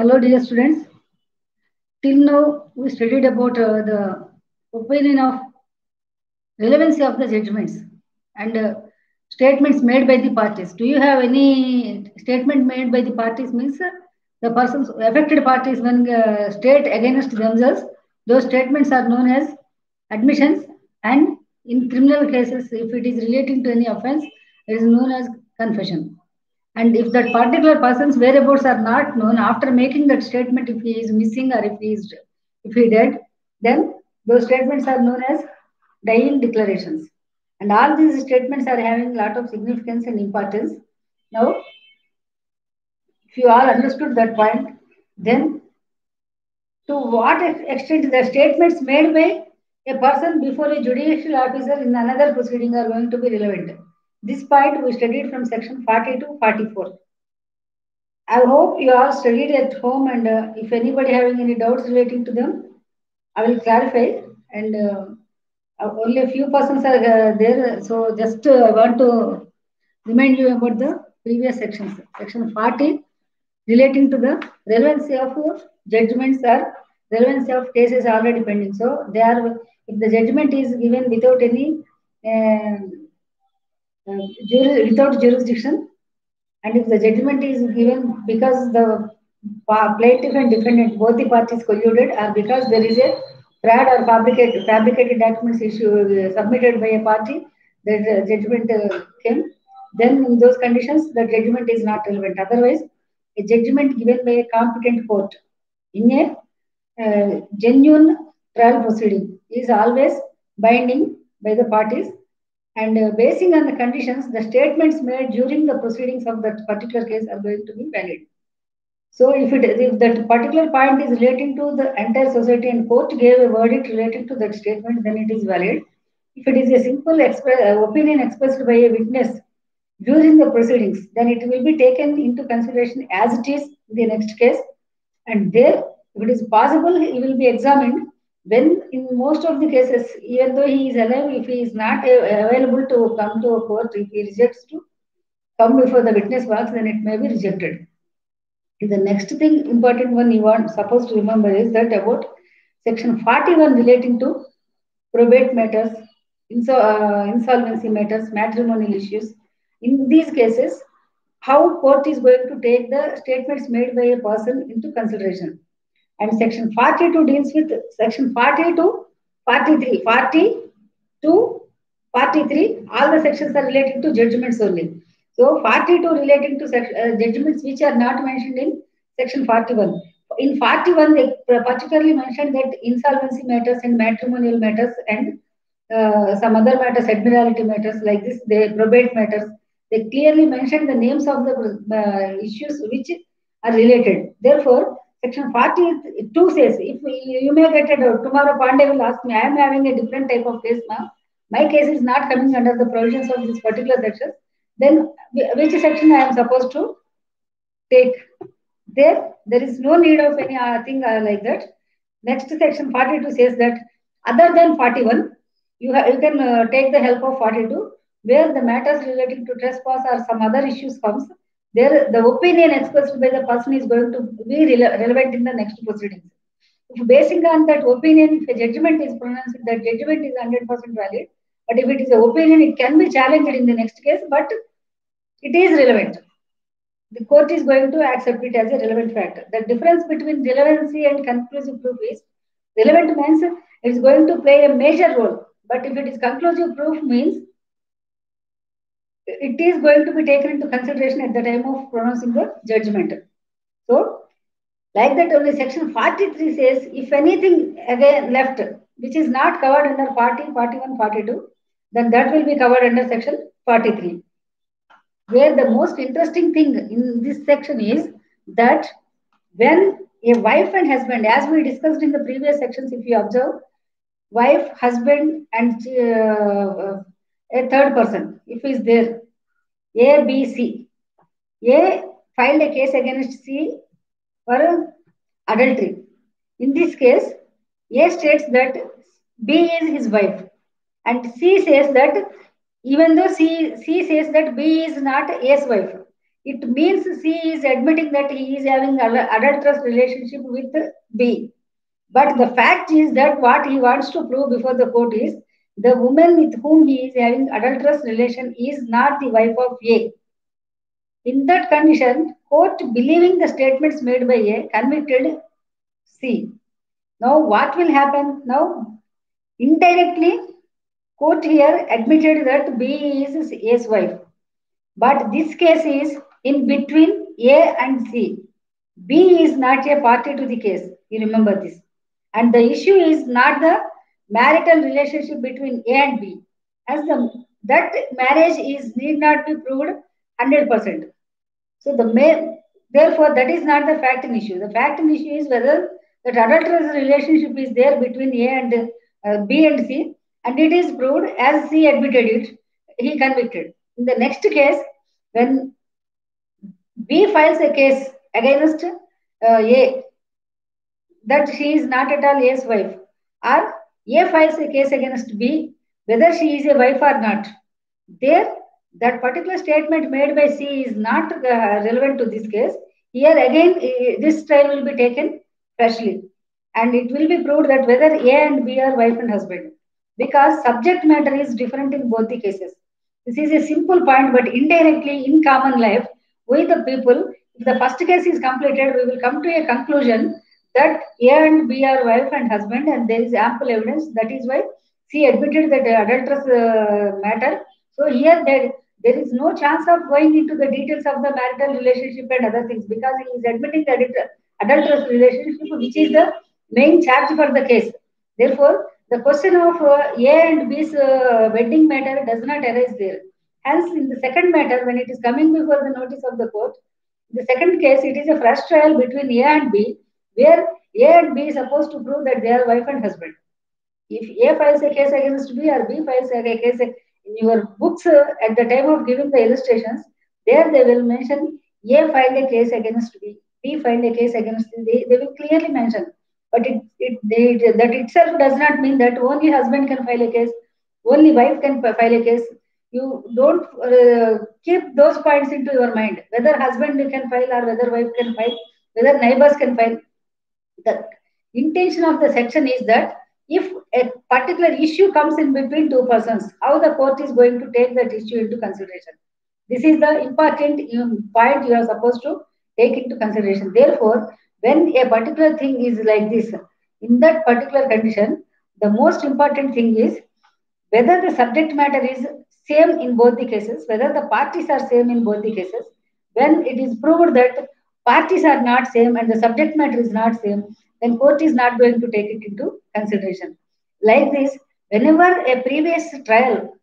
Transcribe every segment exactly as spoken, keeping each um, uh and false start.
Hello, dear students. Till now, we studied about uh, the opinion of relevancy of the judgments and uh, statements made by the parties. Do you have any statement made by the parties? Means uh, the persons affected parties when uh, state against themselves. Those statements are known as admissions, and in criminal cases, if it is relating to any offense, it is known as confession. And if that particular person's whereabouts are not known after making that statement, if he is missing or if he is if he dead, then those statements are known as dying declarations. And all these statements are having a lot of significance and importance. Now, if you all understood that point, then to what extent the statements made by a person before a judicial officer in another proceeding are going to be relevant. This point we studied from section forty to forty-four. I hope you all studied at home, and uh, if anybody having any doubts relating to them, I will clarify. And uh, uh, only a few persons are uh, there, so just uh, I want to remind you about the previous sections. Section forty relating to the relevancy of judgments or relevancy of cases already pending. So they are, if the judgment is given without any uh, uh, juri- without jurisdiction, and if the judgment is given because the plaintiff and defendant, both the parties colluded, or because there is a fraud or fabricated, fabricated documents issued, uh, submitted by a party, the uh, judgment uh, came, then in those conditions, the judgment is not relevant. Otherwise, a judgment given by a competent court in a uh, genuine trial proceeding is always binding by the parties, and uh, basing on the conditions, the statements made during the proceedings of that particular case are going to be valid. So if it if that particular point is relating to the entire society and court gave a verdict relating to that statement, then it is valid. If it is a simple express, uh, opinion expressed by a witness during the proceedings, then it will be taken into consideration as it is in the next case. And there, if it is possible, he will be examined. When in most of the cases, even though he is alive, if he is not uh, available to come to a court, if he rejects to come before the witness box, then it may be rejected. The next thing, important one you want supposed to remember is that about section forty-one relating to probate matters, insol uh, insolvency matters, matrimonial issues. In these cases, how court is going to take the statements made by a person into consideration. And section forty-two deals with section forty to forty-three. forty to forty-three, all the sections are related to judgments only. So forty-two relating to uh, judgments which are not mentioned in section forty-one. In forty-one, they particularly mentioned that insolvency matters and matrimonial matters and uh, some other matters, admiralty matters like this, they probate matters. They clearly mentioned the names of the uh, issues which are related. Therefore, section forty-two says, if you may get it out, tomorrow Pandey will ask me, I am having a different type of case now. My case is not coming under the provisions of this particular section. Then which section I am supposed to take? There, there is no need of any uh, thing uh, like that. Next section forty-two says that other than forty-one, you, you can uh, take the help of forty-two, where the matters relating to trespass or some other issues comes. There, the opinion expressed by the person is going to be rele relevant in the next proceedings. If basing on that opinion, if a judgment is pronounced, that judgment is one hundred percent valid. But if it is an opinion, it can be challenged in the next case, but it is relevant. The court is going to accept it as a relevant factor. The difference between relevancy and conclusive proof is, relevant means it is going to play a major role. But if it is conclusive proof means it is going to be taken into consideration at the time of pronouncing the judgment. So, like that only section forty-three says, if anything again left which is not covered under forty, forty-one, forty-two, then that will be covered under section forty-three. Where the most interesting thing in this section is that when a wife and husband, as we discussed in the previous sections, if you observe, wife, husband, and uh, a third person, if is there, A, B, C. A filed a case against C for adultery. In this case, A states that B is his wife, and C says that even though C, C says that B is not A's wife, It means C is admitting that he is having an adulterous relationship with B. But the fact is that what he wants to prove before the court is the woman with whom he is having adulterous relation is not the wife of A. In that condition, court believing the statements made by A convicted C. Now what will happen? Now indirectly court here admitted that B is A's wife. But this case is in between A and C. B is not a party to the case. You remember this. And the issue is not the marital relationship between A and B. As the that marriage is need not be proved one hundred percent. So the may, therefore that is not the fact in issue. The fact in issue is whether that adulterous relationship is there between A and uh, B and C, and it is proved as C admitted it, he convicted. In the next case, when B files a case against uh, A that she is not at all A's wife, or A files a case against B whether she is a wife or not, there that particular statement made by C is not uh, relevant to this case. Here again, uh, this trial will be taken freshly, and it will be proved that whether A and B are wife and husband, because subject matter is different in both the cases. This is a simple point, but indirectly in common life, we the people, if the first case is completed, we will come to a conclusion that A and B are wife and husband, and there is ample evidence. That is why C admitted that uh, adulterous uh, matter. So here there, there is no chance of going into the details of the marital relationship and other things, because he is admitting that it, adulterous relationship, which is the main charge for the case. Therefore, the question of uh, A and B's uh, wedding matter does not arise there. Hence, in the second matter, when it is coming before the notice of the court, the second case, it is a fresh trial between A and B, where A and B is supposed to prove that they are wife and husband. If A files a case against B or B files a case in your books uh, at the time of giving the illustrations, there they will mention A filed a case against B, B filed a case against C. They, they will clearly mention. But it, it they, that itself does not mean that only husband can file a case, only wife can file a case. You don't uh, keep those points into your mind, whether husband can file or whether wife can file, whether neighbors can file. The intention of the section is that if a particular issue comes in between two persons, how the court is going to take that issue into consideration. This is the important point you are supposed to take into consideration. Therefore, when a particular thing is like this, in that particular condition, the most important thing is whether the subject matter is same in both the cases, whether the parties are same in both the cases. When it is proved that parties are not same and the subject matter is not same, then court is not going to take it into consideration. Like this, whenever a previous trial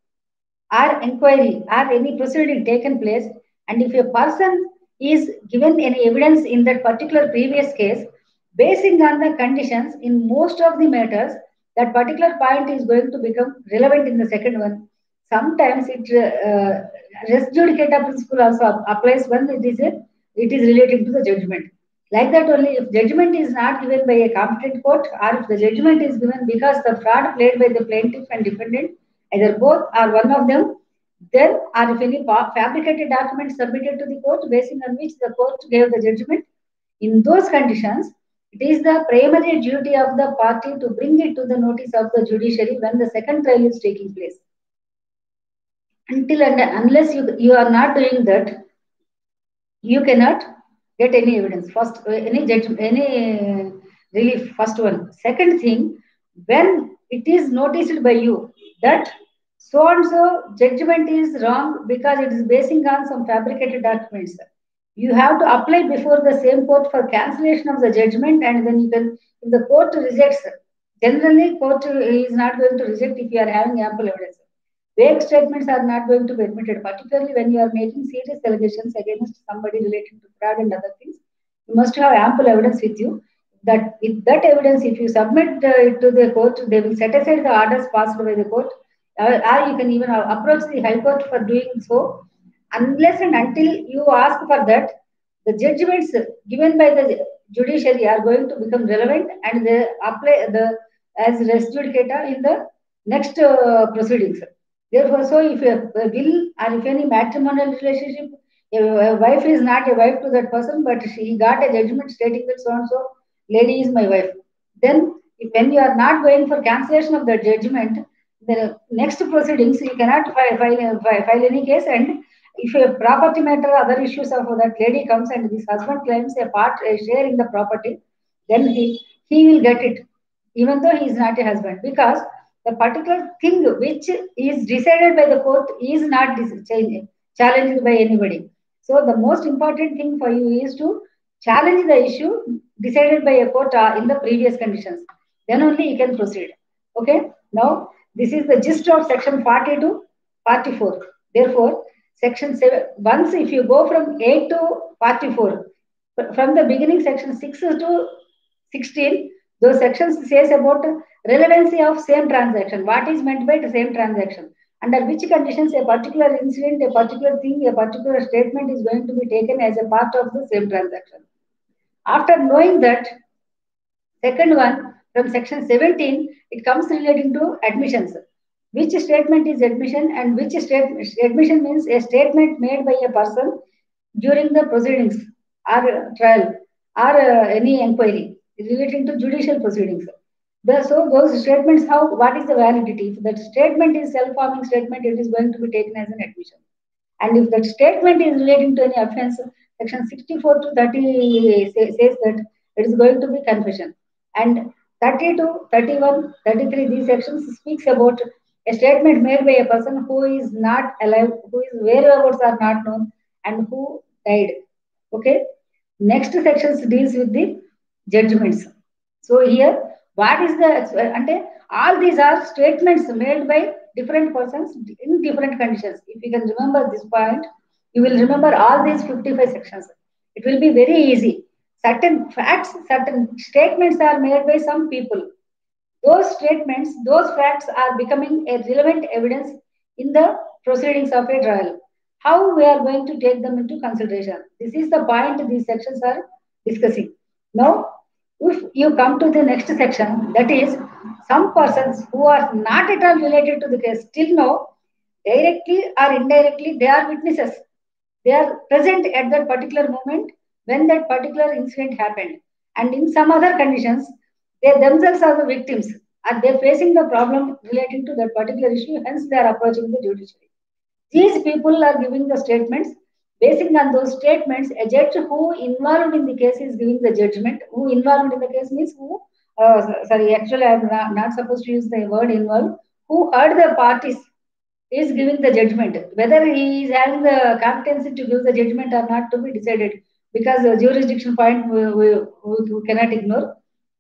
or inquiry or any proceeding taken place, and if a person is given any evidence in that particular previous case, basing on the conditions in most of the matters, that particular point is going to become relevant in the second one. Sometimes it uh, res judicata principle also applies when it is a, it is related to the judgment. Like that only, if judgment is not given by a competent court, or if the judgment is given because the fraud played by the plaintiff and defendant, either both or one of them, then or if any fabricated documents submitted to the court basing on which the court gave the judgment, in those conditions, it is the primary duty of the party to bring it to the notice of the judiciary when the second trial is taking place. Until and unless you, you are not doing that, you cannot get any evidence. First, any judgment, any relief. First one. Second thing, when it is noticed by you that so and so judgment is wrong because it is basing on some fabricated documents, you have to apply before the same court for cancellation of the judgment, and then you can, if the court rejects, generally court is not going to reject if you are having ample evidence. Vague statements are not going to be admitted, particularly when you are making serious allegations against somebody related to fraud and other things. You must have ample evidence with you. That with that evidence, if you submit uh, it to the court, they will set aside the orders passed by the court, uh, or you can even approach the High Court for doing so. Unless and until you ask for that, the judgments given by the judiciary are going to become relevant and they apply the as res judicata in the next uh, proceedings. Therefore, so if a will or if any matrimonial relationship A wife is not a wife to that person, but she got a judgment stating that so and so lady is my wife. Then, if, when you are not going for cancellation of the judgment, the next proceedings you cannot file, file, file any case. And if a property matter, other issues of that lady comes and this husband claims a part, a share in the property, then he he will get it, even though he is not a husband, because the particular thing which is decided by the court is not challenged by anybody. So the most important thing for you is to challenge the issue decided by a court uh, in the previous conditions. Then only you can proceed. Okay. Now this is the gist of section forty to forty-four. Therefore, section seven. Once if you go from eight to forty-four, from the beginning section six to sixteen, those sections says about relevancy of same transaction. What is meant by the same transaction? Under which conditions a particular incident, a particular thing, a particular statement is going to be taken as a part of the same transaction. After knowing that, second one, from section seventeen, it comes relating to admissions. Which statement is admission and which statement admission means a statement made by a person during the proceedings or trial or uh, any inquiry relating to judicial proceedings. The, so those statements, how what is the validity? If that statement is self-forming statement, it is going to be taken as an admission. And if that statement is relating to any offense, section sixty-four to thirty say, says that it is going to be confession. And thirty-two, thirty-one, thirty-three, these sections speaks about a statement made by a person who is not alive, who is whereabouts are not known, and who died. Okay. Next sections deals with the judgments. So here, what is the and all these are statements made by different persons in different conditions. If you can remember this point, you will remember all these fifty-five sections. It will be very easy. Certain facts, certain statements are made by some people. Those statements, those facts are becoming a relevant evidence in the proceedings of a trial. How we are going to take them into consideration? This is the point these sections are discussing. Now, if you come to the next section, that is some persons who are not at all related to the case, still now, directly or indirectly, they are witnesses. They are present at that particular moment when that particular incident happened. And in some other conditions, they themselves are the victims. Are they facing the problem relating to that particular issue? Hence, they are approaching the judiciary. These people are giving the statements. Basing on those statements, a judge who involved in the case is giving the judgment. Who involved in the case means who, uh, sorry, actually I am not, not supposed to use the word involved. Who heard the parties is giving the judgment. Whether he is having the competency to give the judgment or not to be decided, because the jurisdiction point we, we, we cannot ignore.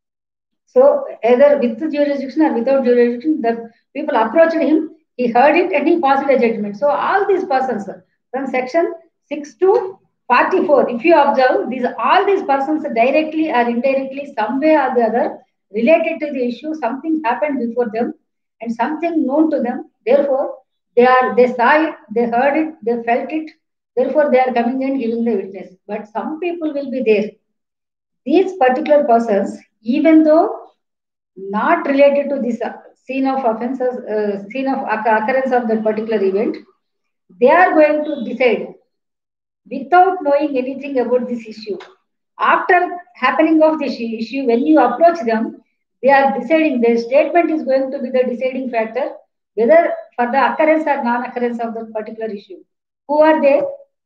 So either with the jurisdiction or without jurisdiction, the people approached him, he heard it and he passed a judgment. So all these persons from section six to forty-four, if you observe, these all these persons directly or indirectly, some way or the other, related to the issue, something happened before them and something known to them. Therefore, they are they saw it, they heard it, they felt it. Therefore, they are coming and giving the witness. But some people will be there. These particular persons, even though not related to this scene of offenses, uh, scene of occurrence of that particular event, they are going to decide without knowing anything about this issue. After happening of this issue, when you approach them, they are deciding, their statement is going to be the deciding factor, whether for the occurrence or non-occurrence of that particular issue. Who are they?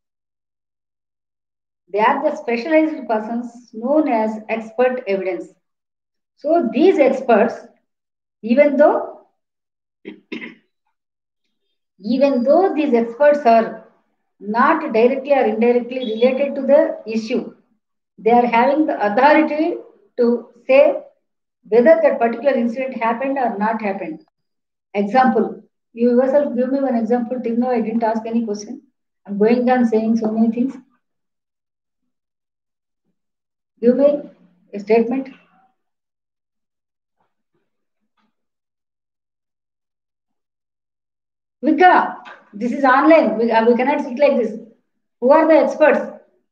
They are the specialized persons known as expert evidence. So these experts, even though even though these experts are not directly or indirectly related to the issue, they are having the authority to say whether that particular incident happened or not happened. Example, you yourself give me one example. Till now, I didn't ask any question. I'm going on saying so many things. Give me a statement. Vika, this is online. We, uh, we cannot sit like this. Who are the experts?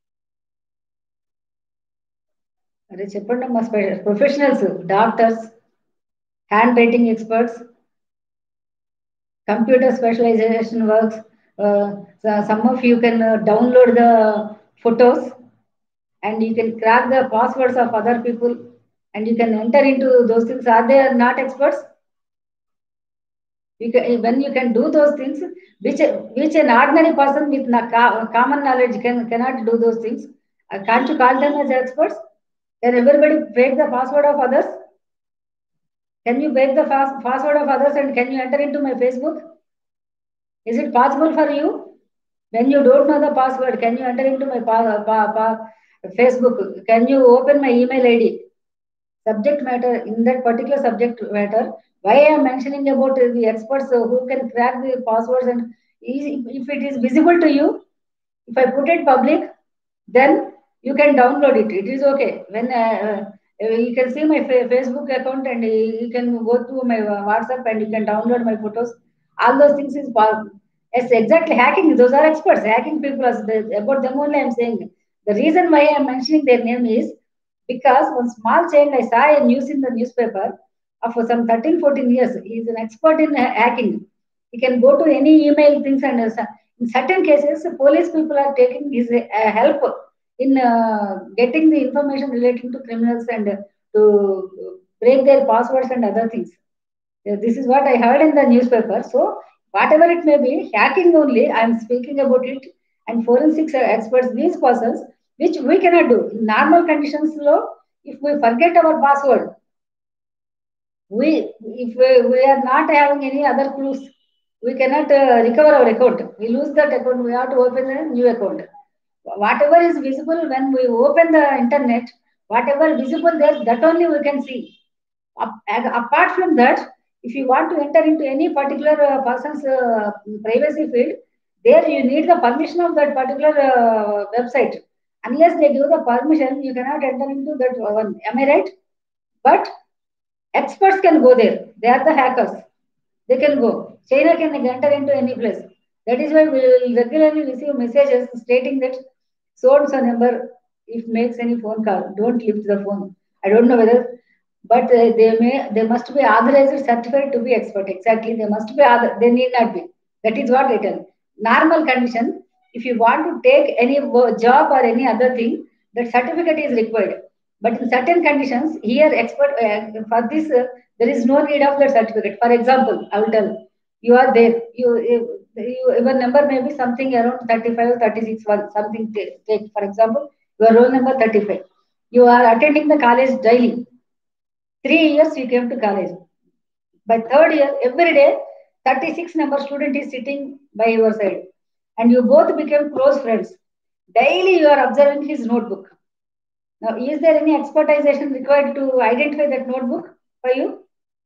అరే చెప్పండి అమ్మా professionals doctors hand writing experts computer specialization works Uh, so some of you can uh, download the photos and you can crack the passwords of other people and you can enter into those things. Are they not experts? You can, when you can do those things, which which an ordinary person with na, common knowledge can cannot do those things. Uh, can't you call them as experts? Can everybody break the password of others? Can you break the pass, password of others and can you enter into my Facebook? Is it possible for you? When you don't know the password, can you enter into my pa, pa, pa, Facebook? Can you open my email I D? Subject matter, in that particular subject matter, why I am mentioning about the experts who can crack the passwords, and if it is visible to you, if I put it public, then you can download it. It is okay. When uh, uh, you can see my Facebook account and you can go to my WhatsApp and you can download my photos. All those things is possible. Yes, exactly. Hacking. Those are experts. Hacking people. About them only I am saying. The reason why I am mentioning their name is because one small child I saw a news in the newspaper of some thirteen, fourteen years. He is an expert in hacking. He can go to any email things and uh, in certain cases, police people are taking his uh, help in uh, getting the information relating to criminals and uh, to break their passwords and other things. Uh, This is what I heard in the newspaper. So, whatever it may be, hacking only, I am speaking about it, and forensics experts, these persons, which we cannot do. In normal conditions, low, if we forget our password, we if we, we are not having any other clues, we cannot uh, recover our account. We lose that account, we have to open a new account. Whatever is visible when we open the internet, whatever visible there, that only we can see. Apart from that, if you want to enter into any particular uh, person's uh, privacy field, there you need the permission of that particular uh, website. Unless they give the permission, you cannot enter into that one. Am I right? But experts can go there. They are the hackers. They can go. China can enter into any place. That is why we will regularly receive messages stating that so and so number, if makes any phone call, don't lift the phone. I don't know whether, but uh, they may, they must be authorized, certified to be expert. Exactly, they must be. Other, they need not be. That is what I tell. Normal condition. If you want to take any job or any other thing, that certificate is required. But in certain conditions, here expert uh, for this, uh, there is no need of that certificate. For example, I will tell you are there. You, you, you your number may be something around thirty-five, thirty-six, one something. Take, take for example, your roll number thirty-five. You are attending the college daily. Three years you came to college. By third year, every day, thirty-six number student is sitting by your side, and you both became close friends. Daily you are observing his notebook. Now, is there any expertization required to identify that notebook for you?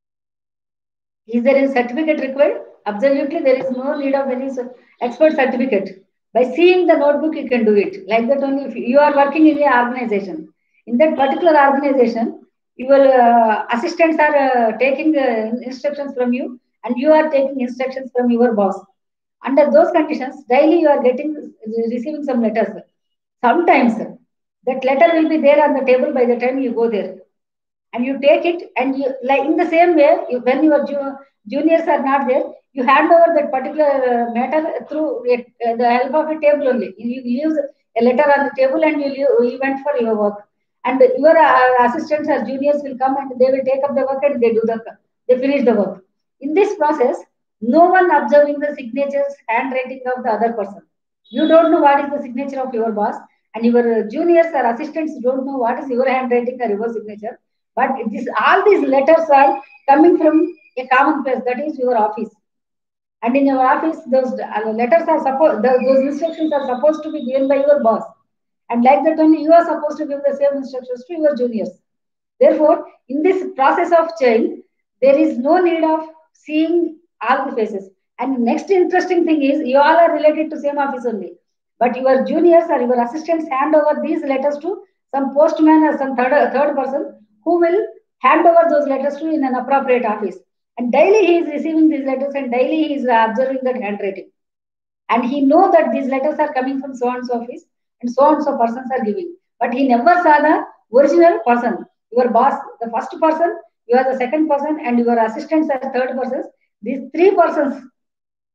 Is there any certificate required? Absolutely, there is no need of any expert certificate. By seeing the notebook, you can do it. Like that only, if you are working in an organization, in that particular organization, your uh, assistants are uh, taking the instructions from you, and you are taking instructions from your boss. Under those conditions, daily you are getting receiving some letters. Sometimes that letter will be there on the table by the time you go there, and you take it, and you like in the same way. You, when your ju- juniors are not there, you hand over that particular uh, matter through it, uh, the help of a table only. You use a letter on the table, and you you went for your work. And your uh, assistants or juniors will come and they will take up the work and they do the they finish the work. In this process, no one observing the signatures, handwriting of the other person. You don't know what is the signature of your boss, and your juniors or assistants don't know what is your handwriting or your signature. But this, all these letters are coming from a common place, that is your office. And in your office, those uh, letters are supposed, those instructions are supposed to be given by your boss. And like that only, you are supposed to give the same instructions to your juniors. Therefore, in this process of change, there is no need of seeing all the faces. And next interesting thing is, you all are related to same office only. But your juniors or your assistants hand over these letters to some postman or some third, third person who will hand over those letters to in an appropriate office. And daily he is receiving these letters and daily he is observing that handwriting. And he know that these letters are coming from so and so office and so and so persons are giving. But he never saw the original person. Your boss, the first person, you are the second person, and your assistants are third persons. These three persons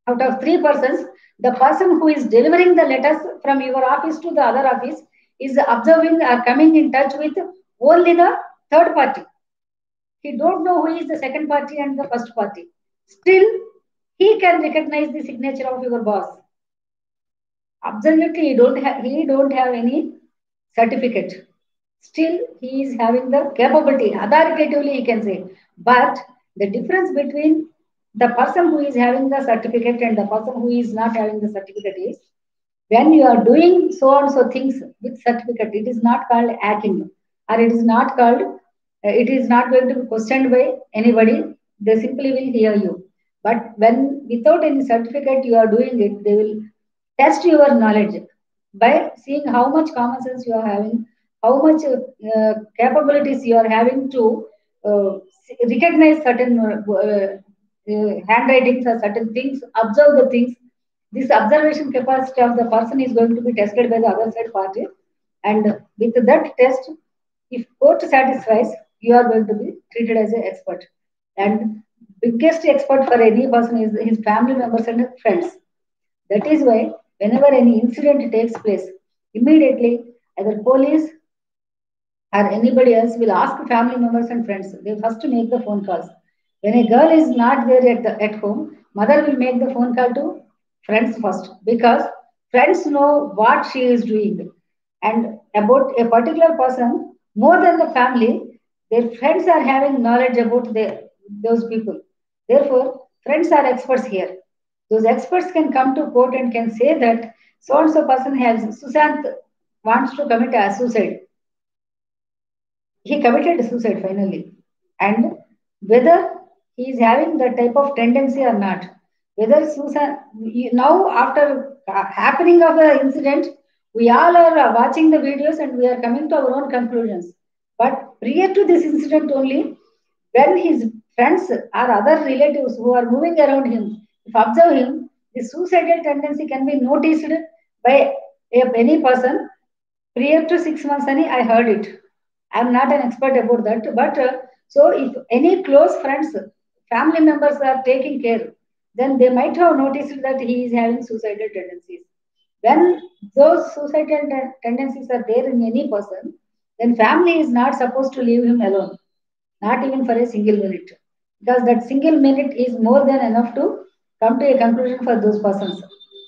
out of three persons, the person who is delivering the letters from your office to the other office is observing or coming in touch with only the third party. He don't know who is the second party and the first party. Still, he can recognize the signature of your boss. Absolutely, he don't have he don't have any certificate. Still, he is having the capability. Authoritatively, he can say. But the difference between the person who is having the certificate and the person who is not having the certificate is when you are doing so and so things with certificate, it is not called hacking, or it is not called, uh, it is not going to be questioned by anybody. They simply will hear you. But when without any certificate you are doing it, they will test your knowledge by seeing how much common sense you are having, how much uh, capabilities you are having to uh, recognize certain uh, uh, handwritings or certain things, observe the things. This observation capacity of the person is going to be tested by the other side party, and with that test, if court satisfies, you are going to be treated as an expert. And biggest expert for any person is his family members and friends. That is why whenever any incident takes place, immediately either police or anybody else will ask family members and friends. They first make the phone calls. When a girl is not there at, the, at home, mother will make the phone call to friends first, because friends know what she is doing. And about a particular person, more than the family, their friends are having knowledge about their, those people. Therefore, friends are experts here. Those experts can come to court and can say that so and so person has, Sushant wants to commit a suicide. He committed suicide finally. And whether he is having that type of tendency or not, whether Susan, now after happening of the incident, we all are watching the videos and we are coming to our own conclusions. But prior to this incident only, when his friends or other relatives who are moving around him, if observe him, the suicidal tendency can be noticed by any person. Prior to six months, I heard it. I'm not an expert about that, but uh, so if any close friends, family members are taking care, then they might have noticed that he is having suicidal tendencies. When those suicidal te- tendencies are there in any person, then family is not supposed to leave him alone, not even for a single minute, because that single minute is more than enough to come to a conclusion for those persons.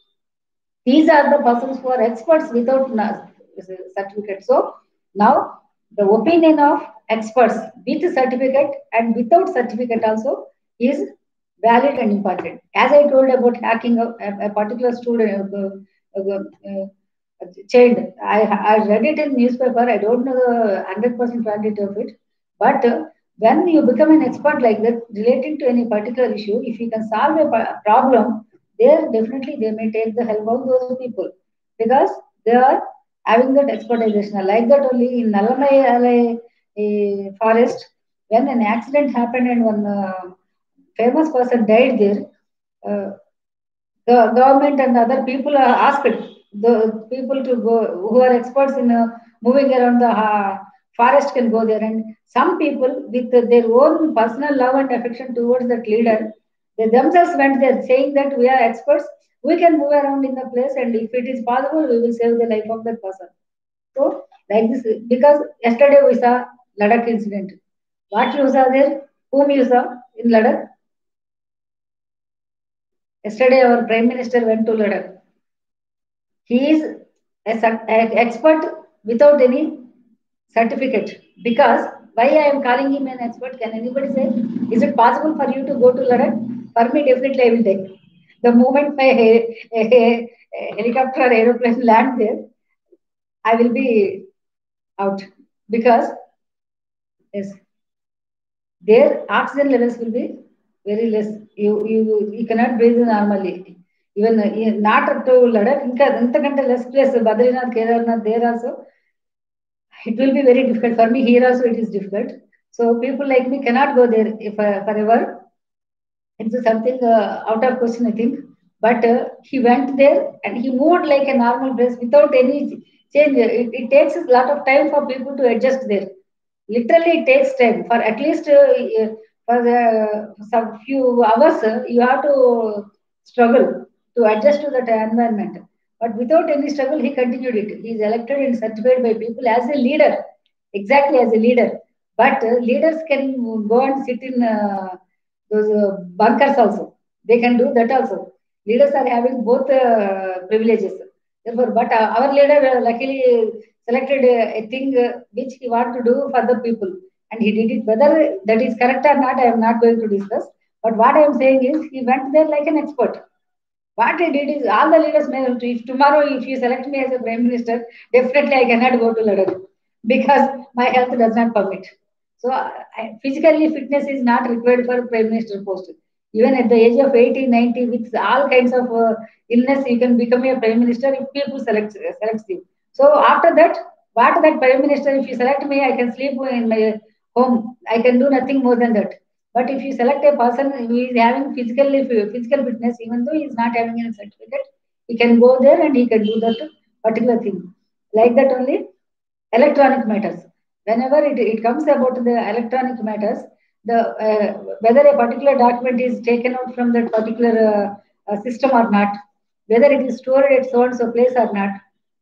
These are the persons who are experts without na- certificate. So now the opinion of experts with certificate and without certificate also is valid and important. As I told about hacking a, a, a particular student, uh, uh, uh, uh, child, I, I read it in newspaper. I don't know the hundred percent validity of it, but uh, when you become an expert like that relating to any particular issue, if you can solve a pa- problem, there definitely they may take the help of those people, because they are having that expertization. Like that only in Nalamai uh, forest, when an accident happened and one uh, famous person died there, uh, the government and other people are asked the people to go who are experts in uh, moving around the uh, forest can go there, and some people with their own personal love and affection towards that leader, they themselves went there saying that we are experts, we can move around in the place, and if it is possible we will save the life of that person. So like this, because yesterday we saw Ladakh incident. What you saw there, whom you saw in Ladakh? Yesterday our prime minister went to Ladakh. He is an expert without any certificate. Because why I am calling him an expert? Can anybody say, is it possible for you to go to Ladakh? For me, definitely I will take. The moment my he- he- helicopter or aeroplane land there, I will be out, because yes, their oxygen levels will be very less. You you you cannot breathe normally. Even uh, not up to Ladakh, ఇంకా అంతకంటే less place, Badrinath, Kedarnath, there also, it will be very difficult for me. Here also it is difficult. So people like me cannot go there if uh, forever. It's something uh, out of question, I think. But uh, he went there and he moved like a normal place without any change. It, it takes a lot of time for people to adjust there. Literally, it takes time for at least uh, uh, for the, some few hours. Uh, you have to struggle to adjust to that environment. But without any struggle, he continued it. He is elected and certified by people as a leader, exactly as a leader. But uh, leaders can go and sit in uh, those uh, bunkers also. They can do that also. Leaders are having both uh, privileges. Therefore, but uh, our leader uh, luckily selected a, a thing uh, which he want to do for the people, and he did it. Whether that is correct or not, I am not going to discuss. But what I am saying is, he went there like an expert. What he did is, all the leaders may, if tomorrow, if you select me as a prime minister, definitely I cannot go to Ladakh because my health does not permit. So, I, physically, fitness is not required for prime minister post. Even at the age of eighty, ninety, with all kinds of uh, illness, you can become a prime minister if people select selects you. So, after that, what that prime minister, if you select me, I can sleep in my home. I can do nothing more than that. But if you select a person who is having physical physical fitness, even though he is not having any certificate, he can go there and he can do that particular thing. Like that only, electronic matters. Whenever it, it comes about the electronic matters, the uh, whether a particular document is taken out from that particular uh, uh, system or not, whether it is stored at so and so place or not,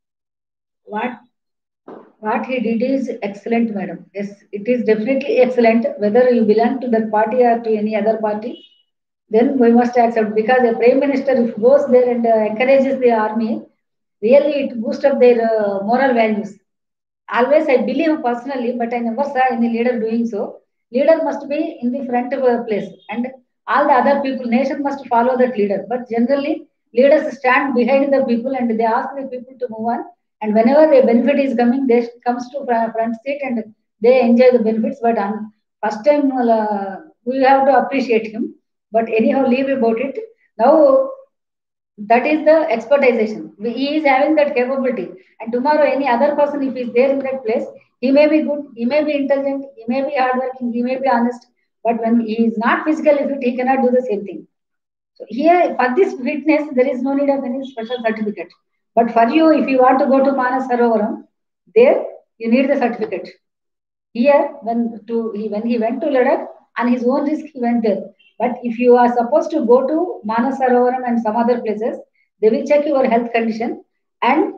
what what he did is excellent, madam. Yes, it is definitely excellent. Whether you belong to that party or to any other party, then we must accept, because a prime minister, if goes there and uh, encourages the army, really it boosts up their uh, moral values. Always I believe personally, but I never saw any leader doing so. Leader must be in the front of a place, and all the other people, nation must follow that leader. But generally, leaders stand behind the people and they ask the people to move on. And whenever a benefit is coming, they comes to front seat and they enjoy the benefits. But on first time, uh, we have to appreciate him. But anyhow, leave about it. Now that is the expertization. He is having that capability, and tomorrow any other person, if he is there in that place, he may be good, he may be intelligent, he may be hardworking, he may be honest, but when he is not physically fit, he cannot do the same thing. So here, for this fitness, there is no need of any special certificate. But for you, if you want to go to Manas Sarovaram, there you need the certificate. Here, when to he, when he went to Ladakh, on his own risk, he went there. But if you are supposed to go to Manas Sarovaram and some other places, they will check your health condition. And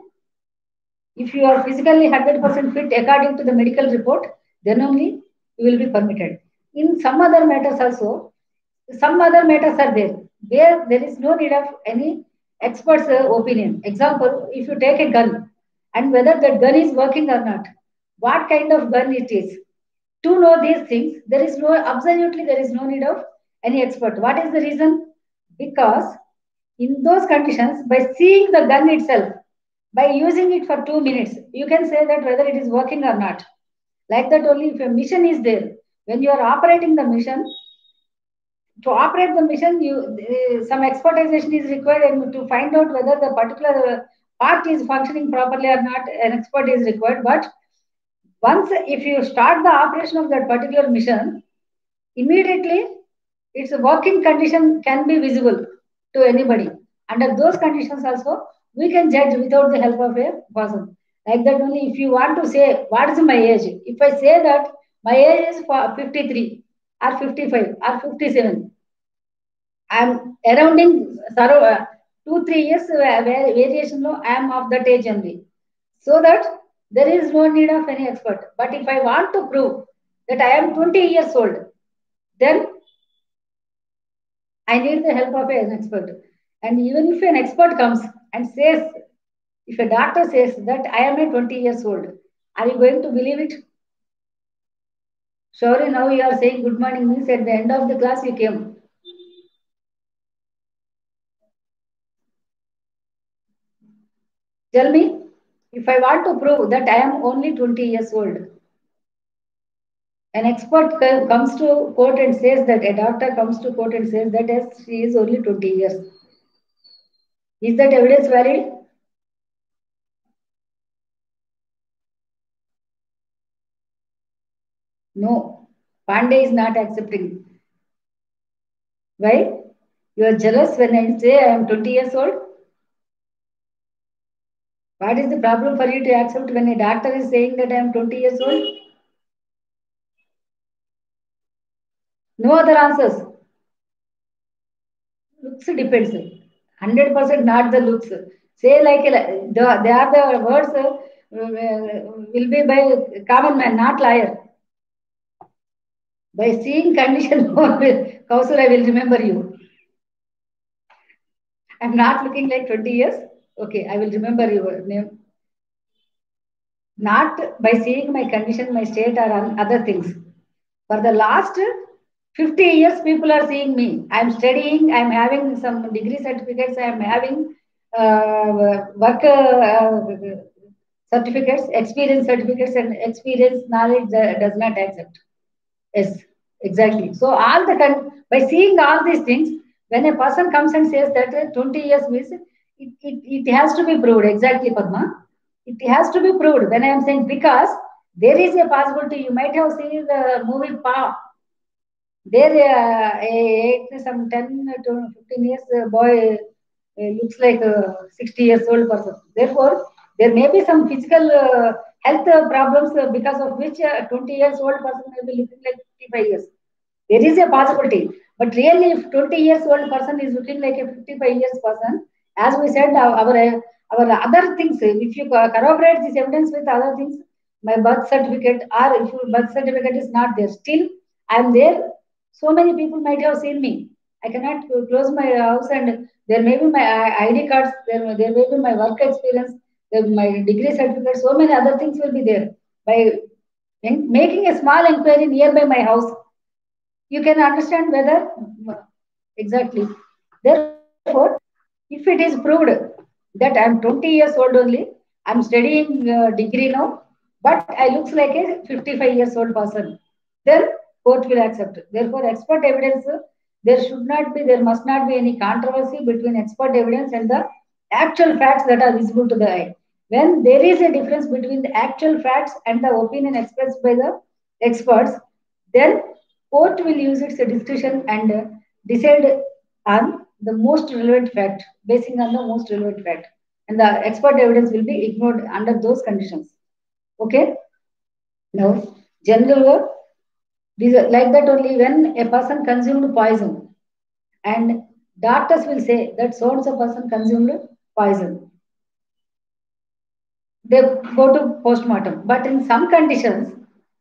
if you are physically one hundred percent fit according to the medical report, then only you will be permitted. In some other matters also, some other matters are there where there is no need of any expert's uh, opinion. Example, if you take a gun and whether that gun is working or not, what kind of gun it is. To know these things, there is no, absolutely there is no need of any expert. What is the reason? Because in those conditions, by seeing the gun itself, by using it for two minutes, you can say that whether it is working or not. Like that only, if a mission is there, when you are operating the mission, to operate the mission, you uh, some expertization is required, and to find out whether the particular part is functioning properly or not, an expert is required. But once if you start the operation of that particular mission, immediately its working condition can be visible to anybody. Under those conditions also, we can judge without the help of a person. Like that only, if you want to say what is my age, if I say that my age is fifty-three or fifty-five or fifty-seven, I'm surrounding uh, two, three years uh, variation, no, I am of that age only. So that there is no need of any expert. But if I want to prove that I am twenty years old, then I need the help of an expert. And even if an expert comes and says, if a doctor says that I am a twenty years old, are you going to believe it? Surely now you are saying good morning means at the end of the class you came. Tell me, if I want to prove that I am only twenty years old, an expert comes to court and says that, a doctor comes to court and says that as she is only twenty years. Is that evidence valid? No. Pandey is not accepting. Why? You are jealous when I say I am twenty years old? What is the problem for you to accept when a doctor is saying that I am twenty years old? No other answers. Looks depends. one hundred percent not the looks. Say like a- the, they are the words uh, will be by common man, not liar. By seeing condition, Kausal, I will remember you. I'm not looking like twenty years. Okay, I will remember your name. Not by seeing my condition, my state, or other things. For the last fifty years, people are seeing me. I'm studying, I'm having some degree certificates, I'm having uh, work uh, certificates, experience certificates, and experience knowledge uh, does not accept. Yes, exactly. So all the con- by seeing all these things, when a person comes and says that uh, twenty years means it, it, it has to be proved. Exactly, Padma. It has to be proved. When I am saying because there is a possibility, you might have seen the movie Pa. There, uh, a, a, some ten to fifteen years uh, boy uh, looks like a sixty years old person. Therefore, there may be some physical uh, health uh, problems uh, because of which a twenty years old person may be looking like fifty-five years. There is a possibility. But really, if twenty years old person is looking like a fifty-five years person, as we said, our, our, our other things, if you corroborate this evidence with other things, my birth certificate, or if your birth certificate is not there, still I am there. So many people might have seen me. I cannot close my house and there may be my I D cards, there, there may be my work experience, there my degree certificate, so many other things will be there. By making a small inquiry nearby my house, you can understand whether exactly. Therefore, if it is proved that I'm twenty years old only, I'm studying uh, degree now, but I looks like a fifty-five years old person, then court will accept. Therefore, expert evidence, there should not be, there must not be any controversy between expert evidence and the actual facts that are visible to the eye. When there is a difference between the actual facts and the opinion expressed by the experts, then court will use its discretion and uh, decide on the most relevant fact, basing on the most relevant fact. And the expert evidence will be ignored under those conditions. Okay? Now, general work, these are like that only when a person consumed poison and doctors will say that so and so person consumed poison. They go to postmortem. But in some conditions,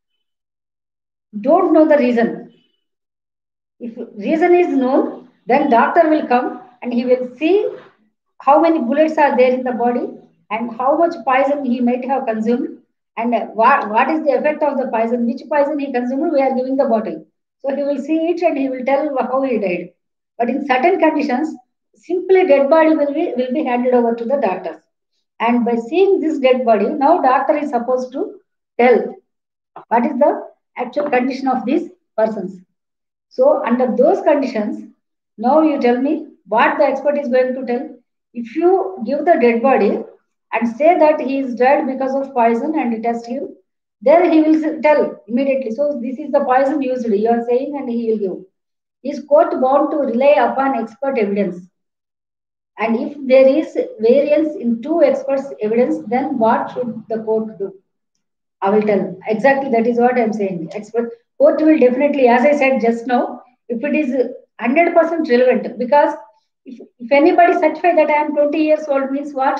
don't know the reason. If reason is known, then doctor will come and he will see how many bullets are there in the body and how much poison he might have consumed and what, what is the effect of the poison, which poison he consumed, we are giving the bottle. So he will see it and he will tell how he died. But in certain conditions, simply dead body will be, will be handed over to the doctors. And by seeing this dead body, now doctor is supposed to tell what is the actual condition of these persons. So under those conditions, now you tell me what the expert is going to tell. If you give the dead body and say that he is dead because of poison and test him, then he will tell immediately. So this is the poison used, you are saying, and he will give. Is court bound to rely upon expert evidence? And if there is variance in two experts' evidence, then what should the court do? I will tell. Exactly, that is what I am saying. Expert court will definitely, as I said just now, if it is one hundred percent relevant, because if, if anybody certify that I am twenty years old means what?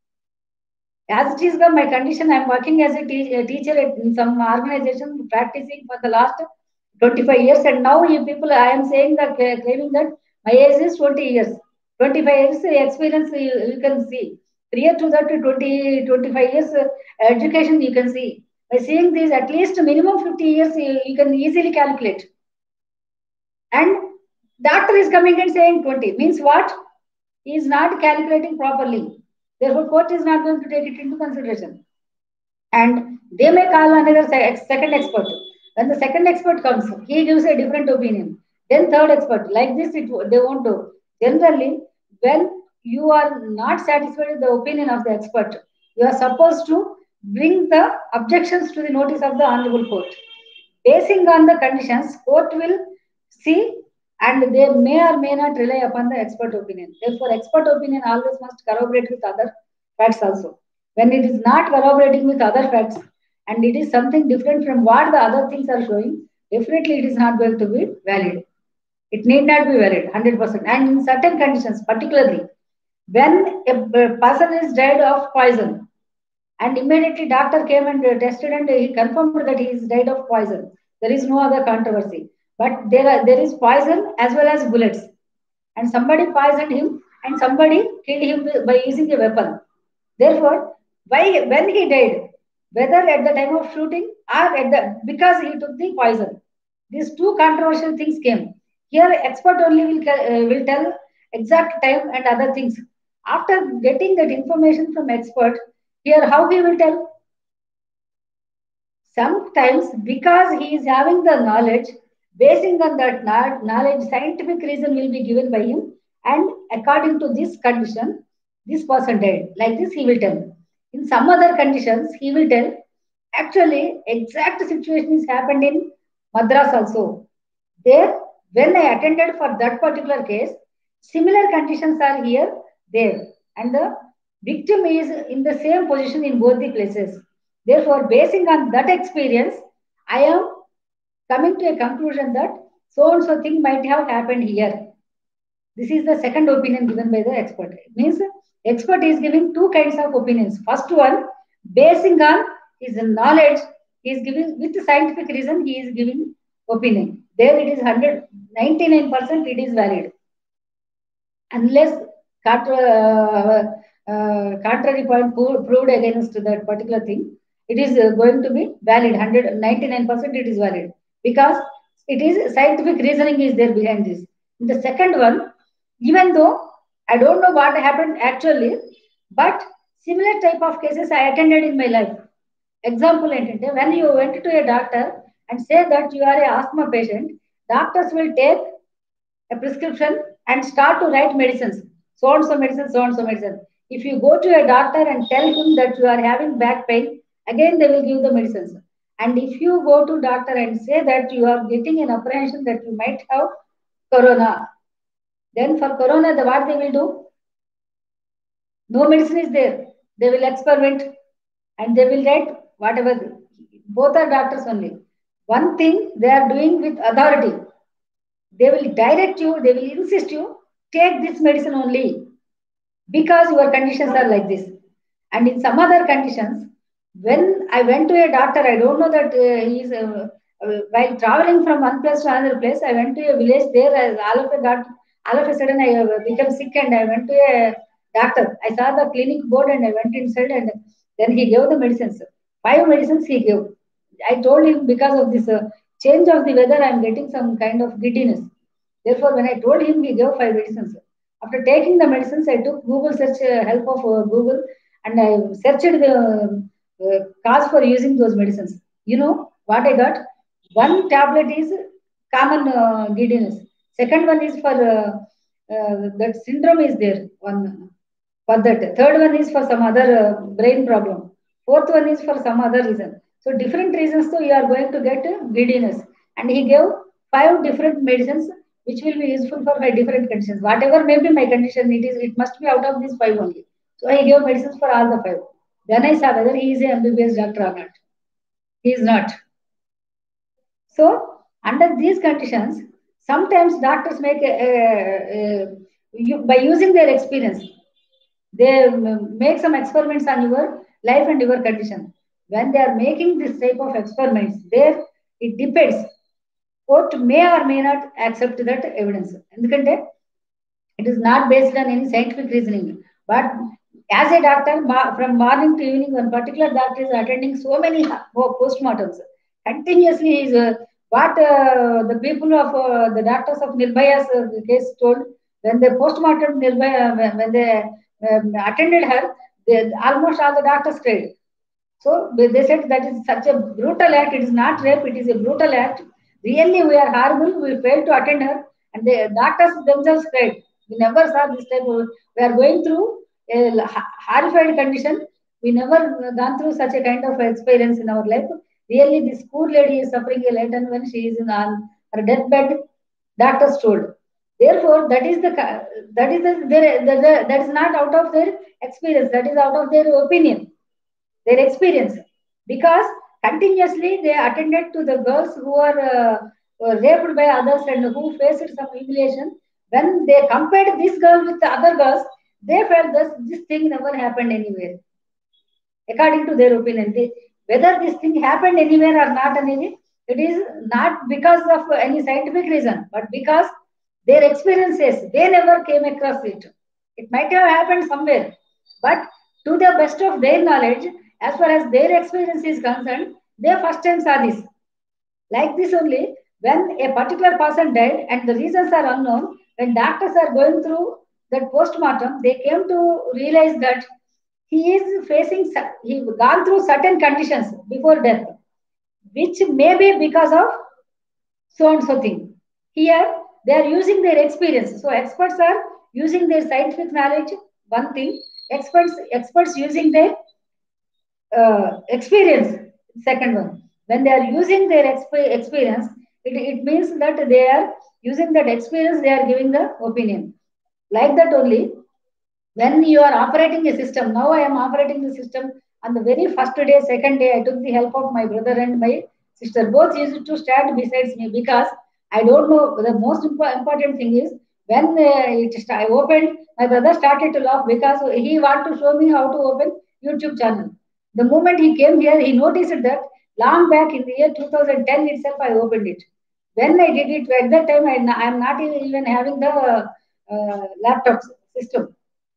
As it is the, my condition, I am working as a, te- a teacher in some organization, practicing for the last twenty-five years, and now you people, I am saying that, claiming that my age is twenty years. twenty-five years experience you, you can see. Prior to that, twenty, twenty-five years uh, education you can see. By seeing these, at least minimum fifty years, you, you can easily calculate. And doctor is coming and saying twenty. Means what? He is not calculating properly. Therefore, court is not going to take it into consideration. And they may call another second expert. When the second expert comes, he gives a different opinion. Then third expert. Like this, it, they won't do. Generally, when you are not satisfied with the opinion of the expert, you are supposed to bring the objections to the notice of the honorable court. Basing on the conditions, court will see and they may or may not rely upon the expert opinion. Therefore, expert opinion always must corroborate with other facts also. When it is not corroborating with other facts and it is something different from what the other things are showing, definitely it is not going to be valid. It need not be valid one hundred percent. And in certain conditions, particularly when a person is died of poison, and immediately doctor came and tested and he confirmed that he is died of poison. There is no other controversy. But there are, there is poison as well as bullets. And somebody poisoned him and somebody killed him by using a weapon. Therefore, why when he died, whether at the time of shooting or at the because he took the poison, these two controversial things came. Here, expert only will uh, will tell exact time and other things. After getting that information from expert, here how he will tell? Sometimes because he is having the knowledge, basing on that knowledge, scientific reason will be given by him, and according to this condition, this person died. Like this, he will tell. In some other conditions, he will tell. Actually, exact situation is happened in Madras also. There, when I attended for that particular case, similar conditions are here, there, and the victim is in the same position in both the places. Therefore, basing on that experience, I am coming to a conclusion that so and so thing might have happened here. This is the second opinion given by the expert. It means expert is giving two kinds of opinions. First one, basing on his knowledge, he is giving with scientific reason, he is giving opinion. There it is one hundred, ninety-nine percent it is valid. Unless uh, uh, contrary point proved against that particular thing, it is uh, going to be valid. one hundred, ninety-nine percent it is valid because it is scientific reasoning is there behind this. In the second one, even though I don't know what happened actually, but similar type of cases I attended in my life. Example, when you went to a doctor and say that you are a asthma patient, doctors will take a prescription and start to write medicines. So and so medicine, so and so medicine. If you go to a doctor and tell him that you are having back pain, again they will give the medicines. And if you go to doctor and say that you are getting an apprehension that you might have corona, then for corona, the what they will do? No medicine is there. They will experiment and they will write whatever. Both are doctors only. One thing they are doing with authority. They will direct you, they will insist you, take this medicine only because your conditions are like this. And in some other conditions, when I went to a doctor, I don't know that uh, he is, uh, uh, while traveling from one place to another place, I went to a village there, I, all of a got, all of a sudden I uh, became sick and I went to a doctor. I saw the clinic board and I went inside and then he gave the medicines. Five medicines he gave. I told him because of this uh, change of the weather, I am getting some kind of giddiness. Therefore, when I told him, he gave five medicines. After taking the medicines, I took Google search uh, help of uh, Google and I searched the uh, cause for using those medicines. You know what I got? One tablet is common uh, giddiness. Second one is for uh, uh, that syndrome is there. One for that. Third one is for some other uh, brain problem. Fourth one is for some other reason. So different reasons, so you are going to get uh, giddiness. And he gave five different medicines which will be useful for my different conditions. Whatever may be my condition, it is it must be out of these five only. So I gave medicines for all the five. Then I saw whether he is a M B B S doctor or not. He is not. So under these conditions, sometimes doctors make a, a, a, you, by using their experience, they make some experiments on your life and your condition. When they are making this type of experiments, there it depends. Court may or may not accept that evidence. ఎందుకంటే it is not based on any scientific reasoning. But as a doctor, from morning to evening, one particular doctor is attending so many postmortems. Continuously, is uh, what uh, the people of uh, the doctors of Nirbhaya's uh, case told. When they postmortem Nirbhaya, when, when they um, attended her, they, almost all the doctors cried. So they said that is such a brutal act. It is not rape. It is a brutal act. Really, we are horrible. We failed to attend her, and the doctors themselves cried. We never saw this type of. We are going through a horrified condition. We never gone through such a kind of experience in our life. Really, this poor lady is suffering a lot, and when she is in on her deathbed, doctors told. Therefore, that is the that is the, their, the, the, that is not out of their experience. That is out of their opinion, their experience, because continuously they attended to the girls who are uh, uh, raped by others and who faced some humiliation, when they compared this girl with the other girls, they felt this, this thing never happened anywhere. According to their opinion, they, whether this thing happened anywhere or not, any, it is not because of any scientific reason, but because their experiences, they never came across it. It might have happened somewhere, but to the best of their knowledge, as far as their experience is concerned, they first time saw this. Like this only, when a particular person died and the reasons are unknown, when doctors are going through that post-mortem, they came to realize that he is facing, he gone through certain conditions before death, which may be because of so and so thing. Here, they are using their experience. So experts are using their scientific knowledge, one thing. Experts, experts using their uh, experience, second one. When they are using their exp- experience, it, it means that they are using that experience, they are giving the opinion. Like that only, when you are operating a system, now I am operating the system on the very first day, second day, I took the help of my brother and my sister. Both used to stand besides me because I don't know. The most impo- important thing is when uh, it st- I opened, my brother started to laugh because he wanted to show me how to open YouTube channel. The moment he came here, he noticed that long back in the year two thousand ten itself, I opened it. When I did it, at that time, I am not even having the uh, laptop system.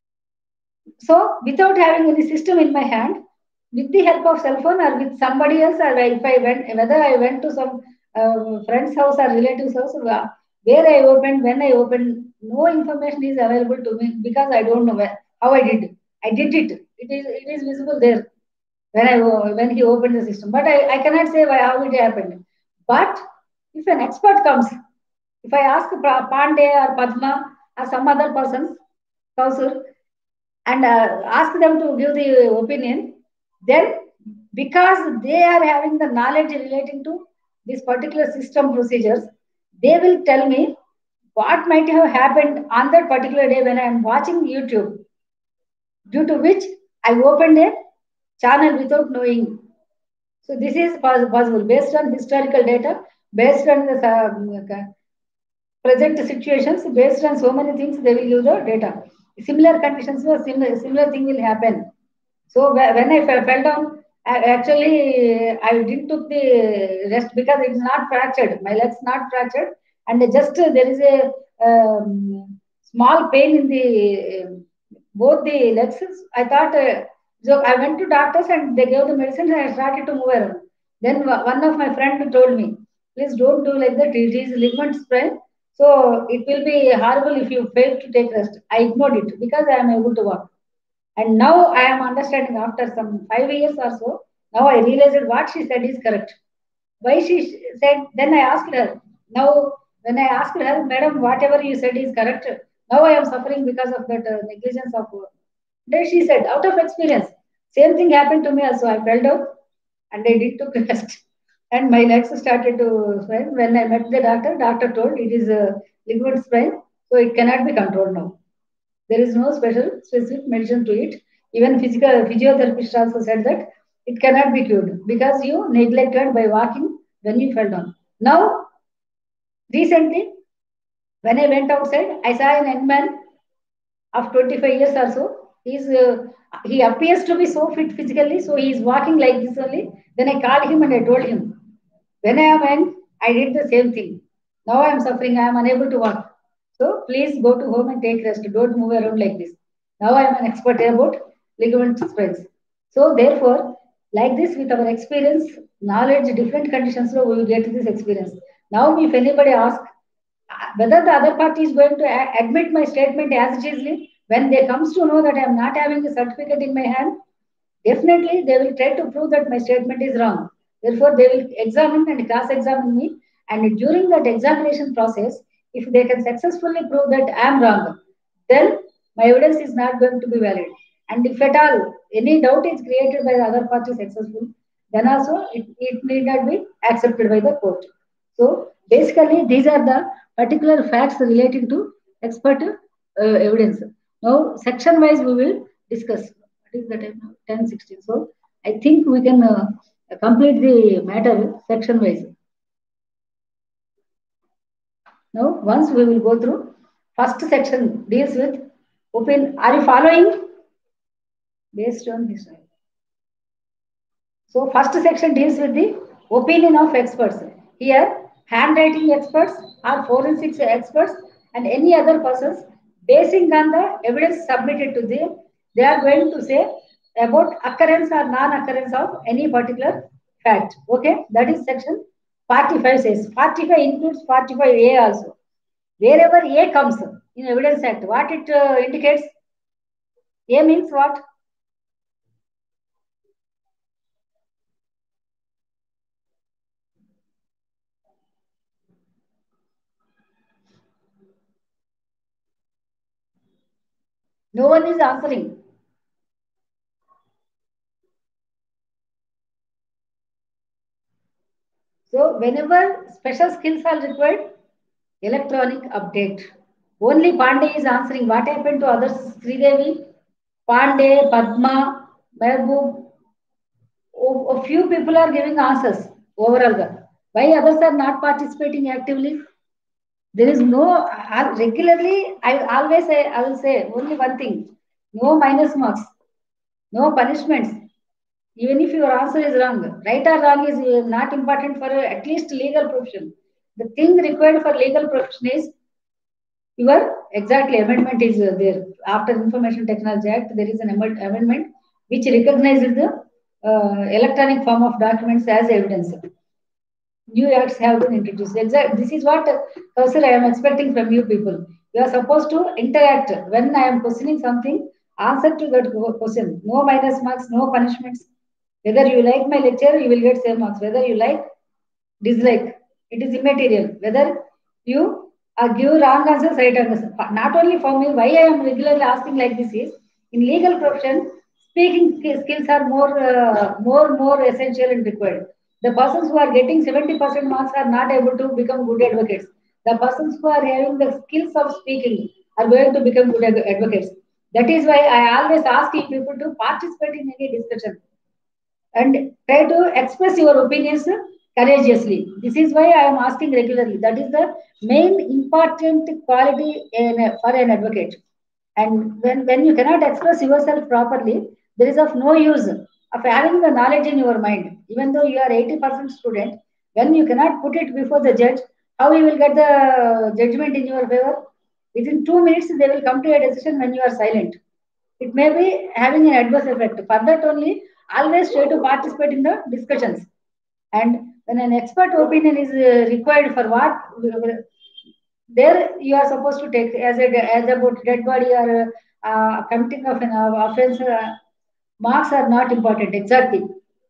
So without having any system in my hand, with the help of cell phone or with somebody else, or if I went, whether I went to some uh, friend's house or relative's house, uh, where I opened, when I opened, no information is available to me because I don't know where, how I did. I did it. It is it is visible there when I when he opened the system. But I, I cannot say why how it happened. But if an expert comes, if I ask Pandey or Padma or some other persons, Kausur, and uh, ask them to give the opinion, then because they are having the knowledge relating to this particular system procedures, they will tell me what might have happened on that particular day when I am watching YouTube, due to which I opened a channel without knowing. So this is possible based on historical data, based on the uh, present situations, based on so many things, they will use the data. Similar conditions, similar, similar thing will happen. So when I fell down, I actually I didn't took the rest because it's not fractured. My leg's not fractured, and just uh, there is a um, small pain in the uh, both the legs. I thought uh, so. I went to doctors and they gave the medicine and I started to move around. Then one of my friend told me, "Please don't do like that. It is ligament sprain, so it will be horrible if you fail to take rest." I ignored it because I am able to walk. And now I am understanding after some five years or so. Now I realized what she said is correct. Why she said, then I asked her. Now, when I asked her, Madam, whatever you said is correct. Now I am suffering because of that uh, negligence of. Uh, then she said, out of experience, same thing happened to me also. I fell down and I did took rest. And my legs started to swell. When I met the doctor, doctor told it is a ligament sprain, so it cannot be controlled now. There is no special specific medicine to it. Even physical physiotherapist also said that it cannot be cured because you neglected by walking when you fell down. Now, recently, when I went outside, I saw an young man of twenty-five years or so. He's uh, he appears to be so fit physically, so he is walking like this only. Then I called him and I told him, when I am young, I did the same thing. Now I am suffering. I am unable to walk. So please go to home and take rest. Don't move around like this. Now I am an expert about ligament sprains. So therefore, like this with our experience, knowledge, different conditions, so we will get this experience. Now if anybody asks whether the other party is going to a- admit my statement as it is, when they comes to know that I am not having a certificate in my hand, definitely they will try to prove that my statement is wrong. Therefore, they will examine and cross-examine me. And during that examination process, if they can successfully prove that I am wrong, then my evidence is not going to be valid. And if at all any doubt is created by the other party successful, then also it, it need not be accepted by the court. So basically, these are the particular facts relating to expert uh, evidence. Now, section wise, we will discuss. What is the time now? ten sixteen. So I think we can uh, complete the matter section wise. Now, once we will go through, first section deals with opinion. Are you following? Based on this. So, first section deals with the opinion of experts. Here, handwriting experts or forensics experts and any other persons, basing on the evidence submitted to them, they are going to say about occurrence or non-occurrence of any particular fact. Okay, that is section forty-five says. forty-five includes forty-five A also. Wherever A comes in Evidence Act, what it uh, indicates? A means what? No one is answering. So whenever special skills are required, electronic update. Only Pandey is answering. What happened to others? Sridevi, Pandey, Padma, Mehboob. A few people are giving answers overall. Why others are not participating actively? There is no regularly. I always say. I will say only one thing: no minus marks, no punishments. Even if your answer is wrong, right or wrong is uh, not important for uh, at least legal profession. The thing required for legal profession is your exactly amendment is uh, there. After Information Technology Act, there is an amendment which recognizes the uh, electronic form of documents as evidence. New acts have been introduced. Exactly. This is what, uh, Kausal, I am expecting from you people. You are supposed to interact. When I am questioning something, answer to that question. No minus marks, no punishments. Whether you like my lecture, you will get same marks. Whether you like, dislike, it is immaterial. Whether you uh, give wrong answers, right answers. Not only for me, why I am regularly asking like this is, in legal profession, speaking skills are more, uh, more, more essential and required. The persons who are getting seventy percent marks are not able to become good advocates. The persons who are having the skills of speaking are going to become good advocates. That is why I always ask people to participate in any discussion and try to express your opinions courageously. This is why I am asking regularly. That is the main important quality in, a, for an advocate. And when, when you cannot express yourself properly, there is of no use of having the knowledge in your mind. Even though you are eighty percent student, when you cannot put it before the judge, how you will get the judgment in your favor? Within two minutes, they will come to a decision when you are silent. It may be having an adverse effect. For that only, always try to participate in the discussions. And when an expert opinion is uh, required for what, there you are supposed to take as a as about dead body or uh, committing of an uh, offense. Uh, marks are not important. Exactly.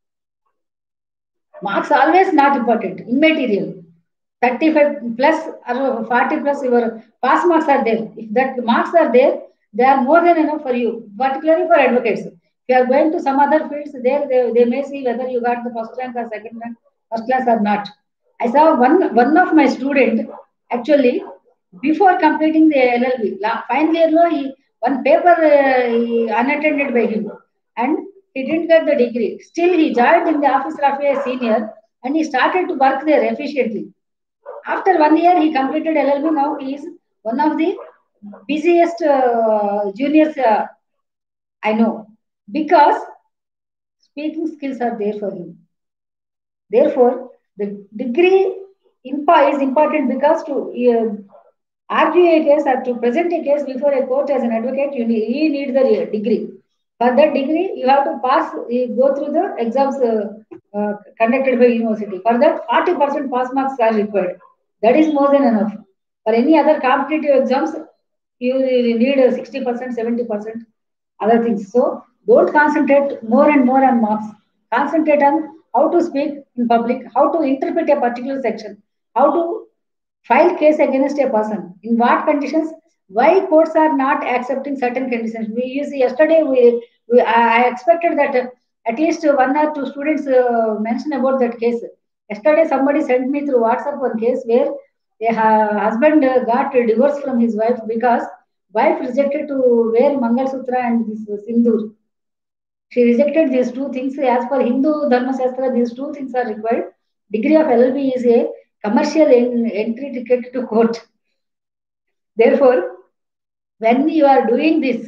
Marks always not important. Immaterial. thirty-five plus or forty plus your pass marks are there. If that marks are there, they are more than enough for you, particularly for advocates. If you are going to some other fields, there they, they may see whether you got the first rank or second rank, first class or not. I saw one one of my student actually before completing the L L B, final year lo, he one paper uh, he unattended by him and he didn't get the degree. Still, he joined in the office of a senior and he started to work there efficiently. After one year, he completed L L B. Now he is one of the busiest uh, juniors uh, I know because speaking skills are there for him. Therefore, the degree impa is important because to uh, argue a case or to present a case before a court as an advocate, you need, you need the degree. For that degree, you have to pass, you go through the exams uh, uh, conducted by university. For that, forty percent pass marks are required. That is more than enough. For any other competitive exams, you need sixty percent, seventy percent other things. So don't concentrate more and more on marks. Concentrate on how to speak in public, how to interpret a particular section, how to file case against a person. In what conditions? Why courts are not accepting certain conditions? We use yesterday. We, we I expected that uh, at least one or two students uh, mentioned about that case. Yesterday, somebody sent me through WhatsApp one case where a husband uh, got a divorce from his wife because wife rejected to wear Mangal Sutra and this Sindoor. She rejected these two things. As per Hindu Dharma Shastra, these two things are required. Degree of L L B is a commercial en entry ticket to court. Therefore, when you are doing this,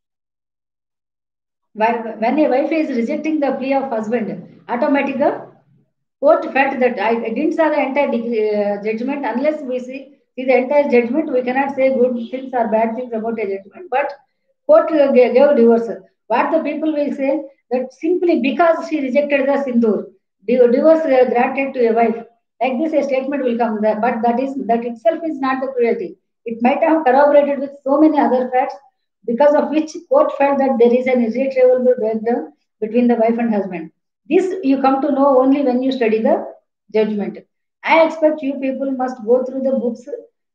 when, when a wife is rejecting the plea of husband, automatically court felt that I, I didn't saw the entire degree, uh, judgment. Unless we see, see the entire judgment, we cannot say good things or bad things about a judgment. But court uh, gave, gave divorce. What the people will say that simply because she rejected the sindoor, divorce uh, granted to a wife. Like this, a statement will come there, but that is that itself is not the cruelty. It might have corroborated with so many other facts, because of which court felt that there is an irretrievable breakdown between the wife and husband. This you come to know only when you study the judgment. I expect you people must go through the books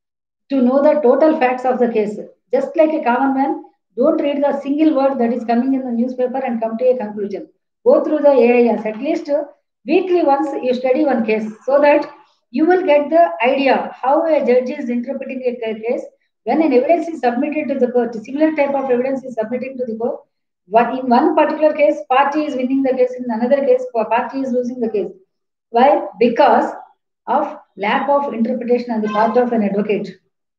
to know the total facts of the case. Just like a common man, don't read the single word that is coming in the newspaper and come to a conclusion. Go through the A I S. At least uh, weekly once you study one case so that you will get the idea how a judge is interpreting a case. When an evidence is submitted to the court, similar type of evidence is submitted to the court. One, in one particular case, party is winning the case. In another case, party is losing the case. Why? Because of lack of interpretation on the part of an advocate.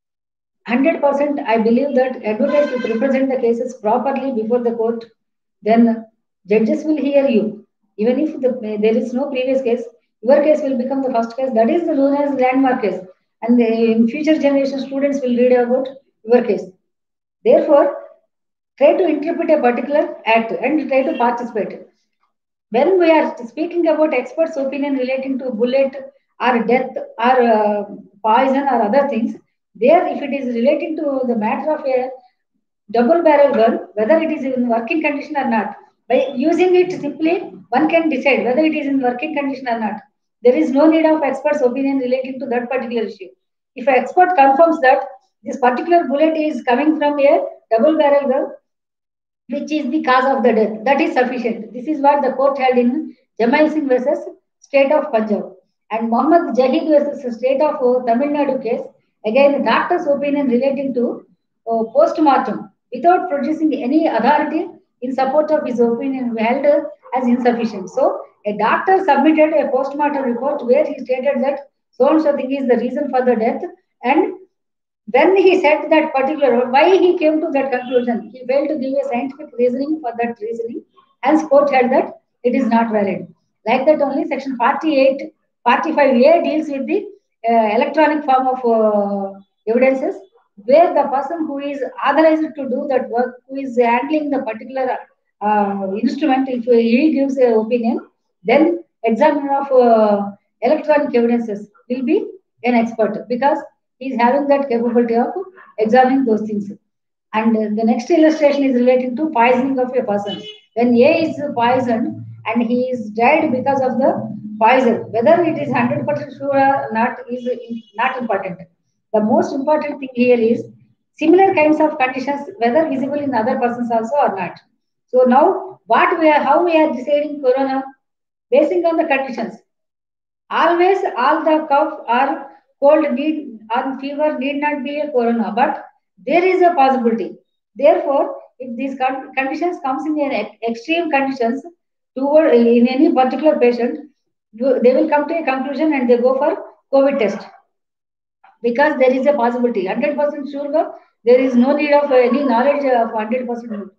one hundred percent I believe that advocates will represent the cases properly before the court, then judges will hear you. Even if the, there is no previous case, your case will become the first case. That is known as landmark case. And in future generation, students will read about your case. Therefore, try to interpret a particular act and try to participate. When we are speaking about experts' opinion relating to bullet or death or uh, poison or other things, there, if it is relating to the matter of a double barrel gun, whether it is in working condition or not, by using it simply, one can decide whether it is in working condition or not. There is no need of expert's opinion relating to that particular issue. If an expert confirms that this particular bullet is coming from a double barrel gun, which is the cause of the death, that is sufficient. This is what the court held in Jamail Singh versus State of Punjab. And Mohammad Jahid versus State of uh, Tamil Nadu case, again, the doctor's opinion relating to uh, post-mortem without producing any authority in support of his opinion held as insufficient. So, a doctor submitted a post-mortem report where he stated that so and so thing is the reason for the death, and when he said that particular, why he came to that conclusion, he failed to give a scientific reasoning for that reasoning, hence court held that it is not valid. Like that only section forty-eight, forty-five A deals with the uh, electronic form of uh, evidences, where the person who is authorized to do that work, who is handling the particular uh, instrument, if he gives an opinion, then examiner of uh, electronic evidences will be an expert, because he is having that capability of examining those things. And uh, the next illustration is relating to poisoning of a person. When A is poisoned and he is died because of the poison, whether it is one hundred percent sure or not is not important. The most important thing here is similar kinds of conditions, whether visible in other persons also or not. So now, what we are, how we are deciding corona, basing on the conditions. Always, all the cough or cold need or fever need not be a corona, but there is a possibility. Therefore, if these con conditions comes in an extreme conditions toward in any particular patient, they will come to a conclusion and they go for COVID test, because there is a possibility. one hundred percent sure, there is no need of any knowledge of one hundred percent.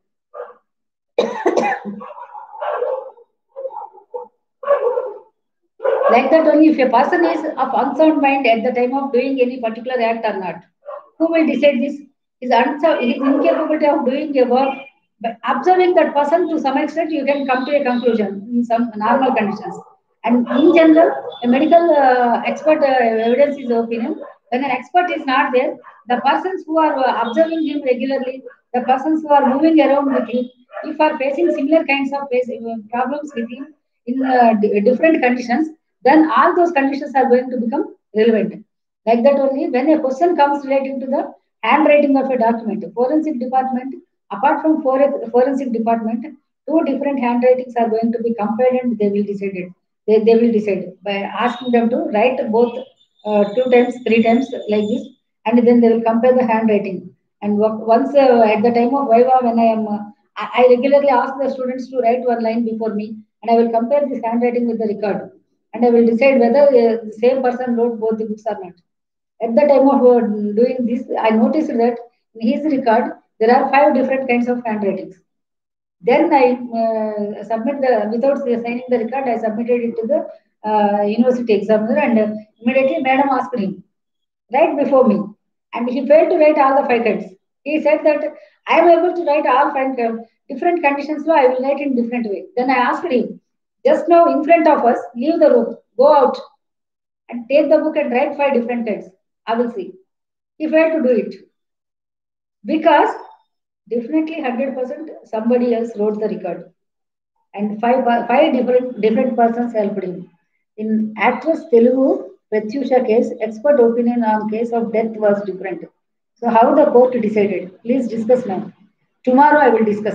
Like that only, if a person is of unsound mind at the time of doing any particular act or not, who will decide this? His, his incapability of doing a work. By observing that person to some extent, you can come to a conclusion in some normal conditions. And in general, a medical uh, expert uh, evidence is opinion. When an expert is not there, the persons who are uh, observing him regularly, the persons who are moving around with him, if are facing similar kinds of uh, problems with him in uh, different conditions, then all those conditions are going to become relevant. Like that only, when a question comes relating to the handwriting of a document, forensic department, apart from forensic department, two different handwritings are going to be compared and they will decide it. They, they will decide by asking them to write both uh, two times, three times like this, and then they will compare the handwriting. And once uh, at the time of Viva, when I am, uh, I regularly ask the students to write one line before me, and I will compare this handwriting with the record. and I will decide whether uh, the same person wrote both the books or not. At the time of uh, doing this, I noticed that in his record there are five different kinds of handwritings. Then I uh, submit the without signing the record, I submitted it to the uh, university examiner, and uh, immediately madam asked him right before me, and he failed to write all the five kinds. He said that I am able to write all five different conditions, so I will write in different way. Then I asked him, just now in front of us, leave the room, go out, and take the book and write five different kinds. I will see. He failed to do it because definitely one hundred percent somebody else wrote the record, and five five different different persons helped him. In actress Telugu Pratyusha case, expert opinion on case of death was different. So how the court decided? Please discuss now. Tomorrow I will discuss.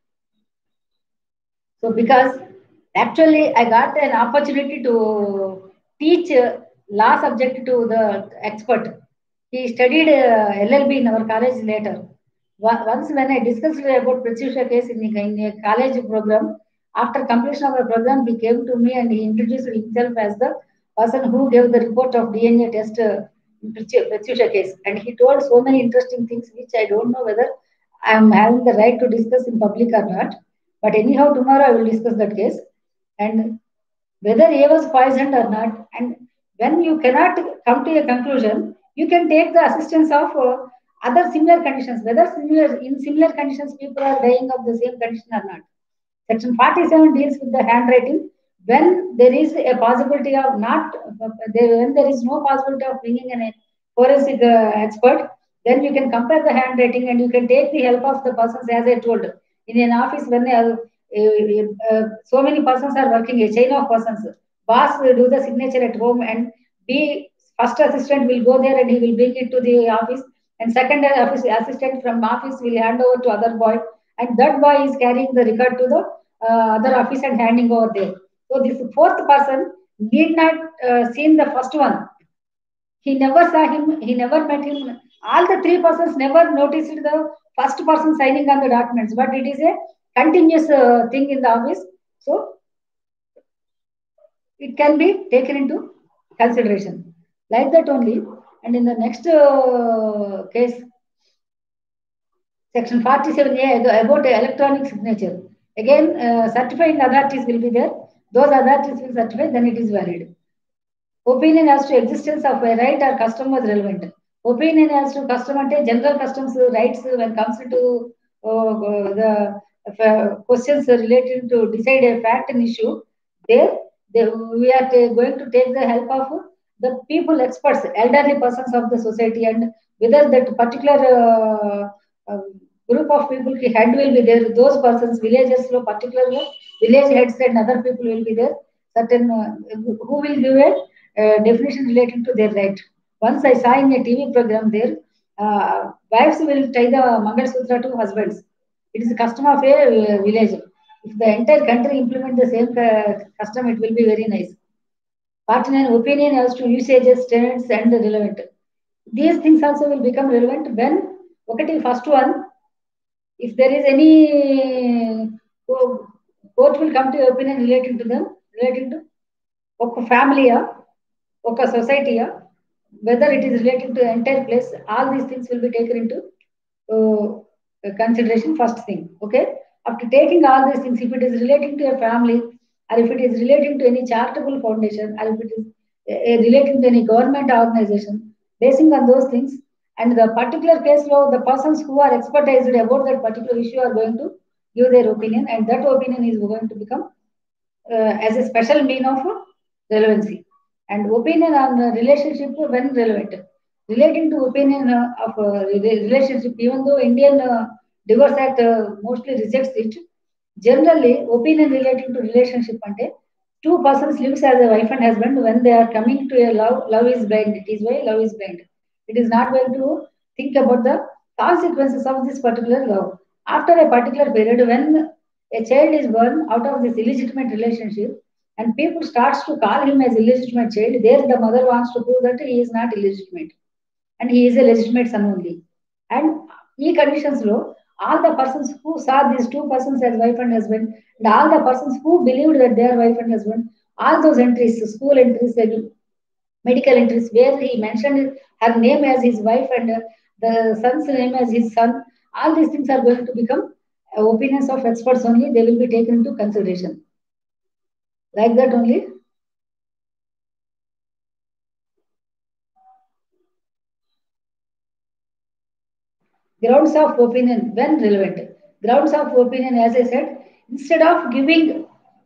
So because actually I got an opportunity to teach uh, law subject to the expert. He studied uh, L L B in our college later. Once when I discussed about Pratyusha case in, in a college program, after completion of the program, he came to me and he introduced himself as the person who gave the report of D N A test uh, in Pratyusha case. And he told so many interesting things which I don't know whether I am having the right to discuss in public or not. But anyhow, tomorrow I will discuss that case. And whether A was poisoned or not, and when you cannot come to a conclusion, you can take the assistance of uh, other similar conditions, whether similar in similar conditions people are dying of the same condition or not. Section forty-seven deals with the handwriting. When there is a possibility of not, when there is no possibility of bringing in a forensic uh, expert, then you can compare the handwriting and you can take the help of the persons, as I told. In an office, when uh, uh, uh, so many persons are working, a chain of persons, boss will do the signature at home, and B first assistant will go there and he will bring it to the office, and second office assistant from office will hand over to other boy, and that boy is carrying the record to the uh, other office and handing over there. So this fourth person need not uh, seen the first one. He never saw him. He never met him. All the three persons never noticed the first person signing on the documents. But it is a continuous uh, thing in the office. So it can be taken into consideration. Like that only. And in the next uh, case, Section forty-seven A about electronic signature. Again, uh, certifying authorities will be there. Those authorities will certify, then it is valid. Opinion as to existence of a right or custom was relevant. Opinion as to custom ante general customs rights when comes to uh, the uh, questions related to decide a fact and issue, there they, we are going to take the help of the people experts, elderly persons of the society, and whether that particular uh, uh, group of people head will be there. Those persons, villages, particularly village heads and other people will be there. Certain uh, who will give a uh, definition relating to their right. Once I saw in a T V program there, uh, wives will tie the Mangal Sutra to husbands. It is a custom of a uh, village. If the entire country implement the same uh, custom, it will be very nice. Part nine, opinion as to usages, tenets, and relevant. These things also will become relevant when, okay, first one, if there is any court will come to opinion relating to them, relating to ఒక family, ఒక society, whether it is relating to the entire place, all these things will be taken into uh, consideration first thing. Okay. After taking all these things, if it is relating to a family, or if it is relating to any charitable foundation, or if it is uh, relating to any government organization, basing on those things, and the particular case law, the persons who are expertised about that particular issue are going to give their opinion, and that opinion is going to become uh, as a special mean of relevancy. And opinion on the relationship when relevant. Relating to opinion uh, of uh, relationship, even though Indian uh, Divorce Act uh, mostly rejects it, generally opinion relating to relationship ante two persons lives as a wife and husband, when they are coming to a love, love is blind. It is why love is blind. It is not going to think about the consequences of this particular love. After a particular period, when a child is born out of this illegitimate relationship, and people starts to call him as illegitimate child, there the mother wants to prove that he is not illegitimate and he is a legitimate son only. And e conditions low, all the persons who saw these two persons as wife and husband, and all the persons who believed that they are wife and husband, all those entries, school entries, and medical entries, where he mentioned her name as his wife and uh, the son's name as his son. All these things are going to become uh, opinions of experts only. They will be taken into consideration. Like that only. Grounds of opinion when relevant. Grounds of opinion, as I said, instead of giving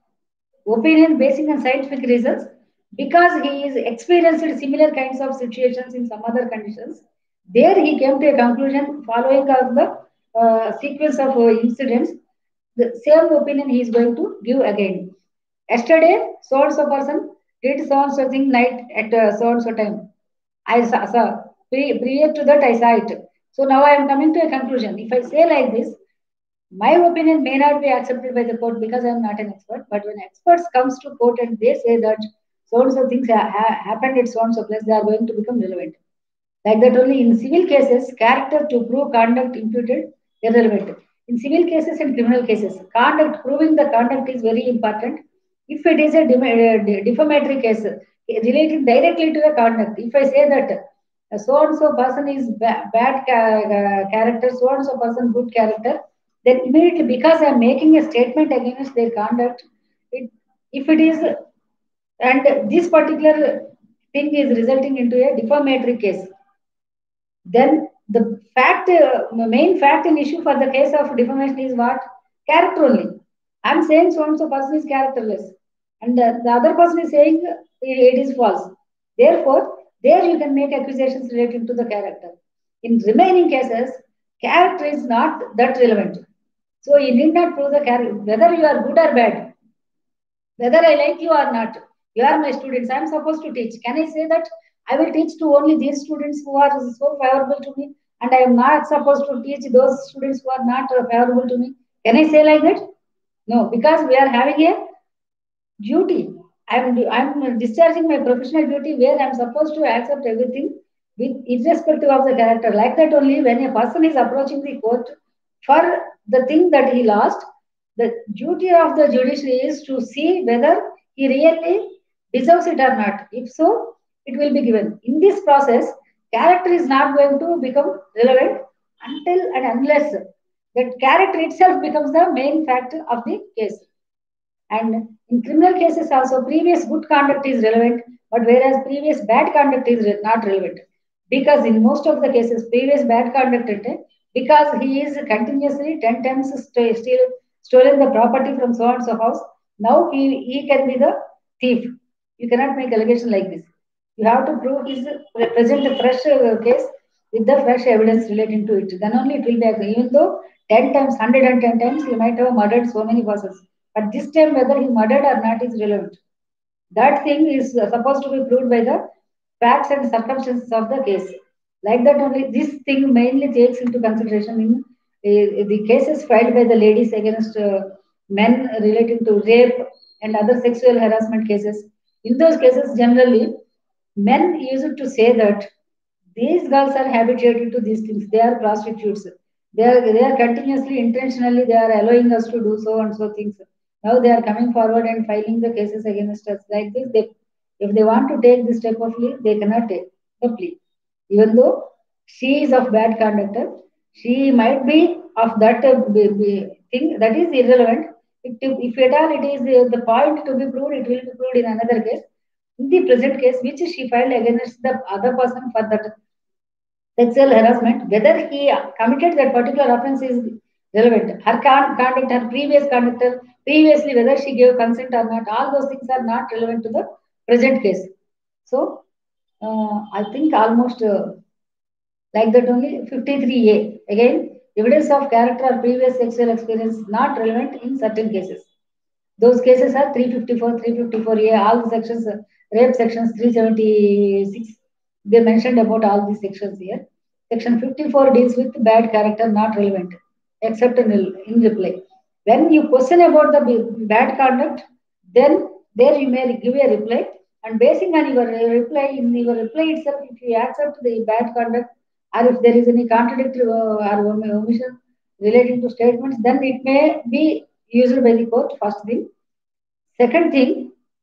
opinion basing on scientific reasons, because he is experienced similar kinds of situations in some other conditions, there he came to a conclusion following of the uh, sequence of uh, incidents. The same opinion he is going to give again. Yesterday, so and so person did so and so thing night at uh, so and so time. I saw, saw. Pre- prior to that, I saw it. So now I am coming to a conclusion. If I say like this, my opinion may not be accepted by the court because I am not an expert. But when experts comes to court and they say that so and so things ha- ha- happened at so and so place, they are going to become relevant. Like that only in civil cases, character to prove conduct imputed irrelevant. In civil cases and criminal cases, conduct proving the conduct is very important. If it is a de- defamatory case relating directly to the conduct, if I say that so and so person is ba- bad ca- uh, character, so and so person good character, then immediately because I am making a statement against their conduct, it, if it is and this particular thing is resulting into a defamatory case, then the fact, uh, main fact and issue for the case of defamation is what? Character only. I'm saying so and so person is characterless, and uh, the other person is saying it is false. Therefore, there you can make accusations related to the character. In remaining cases, character is not that relevant. So you need not prove the character, whether you are good or bad, whether I like you or not. You are my students. I am supposed to teach. Can I say that I will teach to only these students who are so favorable to me, and I am not supposed to teach those students who are not uh, favorable to me? Can I say like that? No, because we are having a duty. I'm I'm discharging my professional duty where I'm supposed to accept everything with irrespective of the character. Like that only when a person is approaching the court for the thing that he lost, the duty of the judiciary is to see whether he really deserves it or not. If so, it will be given. In this process, character is not going to become relevant until and unless that character itself becomes the main factor of the case. And in criminal cases also, previous good conduct is relevant, but whereas previous bad conduct is re- not relevant. Because in most of the cases, previous bad conduct, ante, because he is continuously ten times st- still stolen the property from so and so house, now he, he can be the thief. You cannot make allegation like this. You have to prove his present a fresh uh, case with the fresh evidence relating to it. Then only it will be agree. Even though ten times, one hundred ten times, he might have murdered so many persons. But this time, whether he murdered or not is relevant. That thing is uh, supposed to be proved by the facts and circumstances of the case. Like that only, this thing mainly takes into consideration in uh, the cases filed by the ladies against uh, men relating to rape and other sexual harassment cases. In those cases, generally, men used to say that these girls are habituated to these things. They are prostitutes. They are, they are continuously, intentionally, they are allowing us to do so and so things. Now they are coming forward and filing the cases against us like this. They, if they want to take this type of plea, they cannot take the plea. Even though she is of bad conduct, she might be of that uh, be, be, thing that is irrelevant. If, if at all it is uh, the point to be proved, it will be proved in another case. In the present case, which she filed against the other person for that sexual harassment, whether he committed that particular offense is relevant. Her con- conduct, her previous conduct, previously whether she gave consent or not, all those things are not relevant to the present case. So, uh, I think almost uh, like that only fifty-three A. Again, evidence of character or previous sexual experience not relevant in certain cases. Those cases are three fifty-four, three fifty-four A, all the sections, uh, rape sections three seventy-six. They mentioned about all these sections here. Section fifty-four deals with bad character, not relevant, except in, in reply. When you question about the bad conduct, then there you may give a reply. And basing on your reply, in your reply itself, if you accept the bad conduct, or if there is any contradictory uh, or omission relating to statements, then it may be used by the court, first thing. Second thing,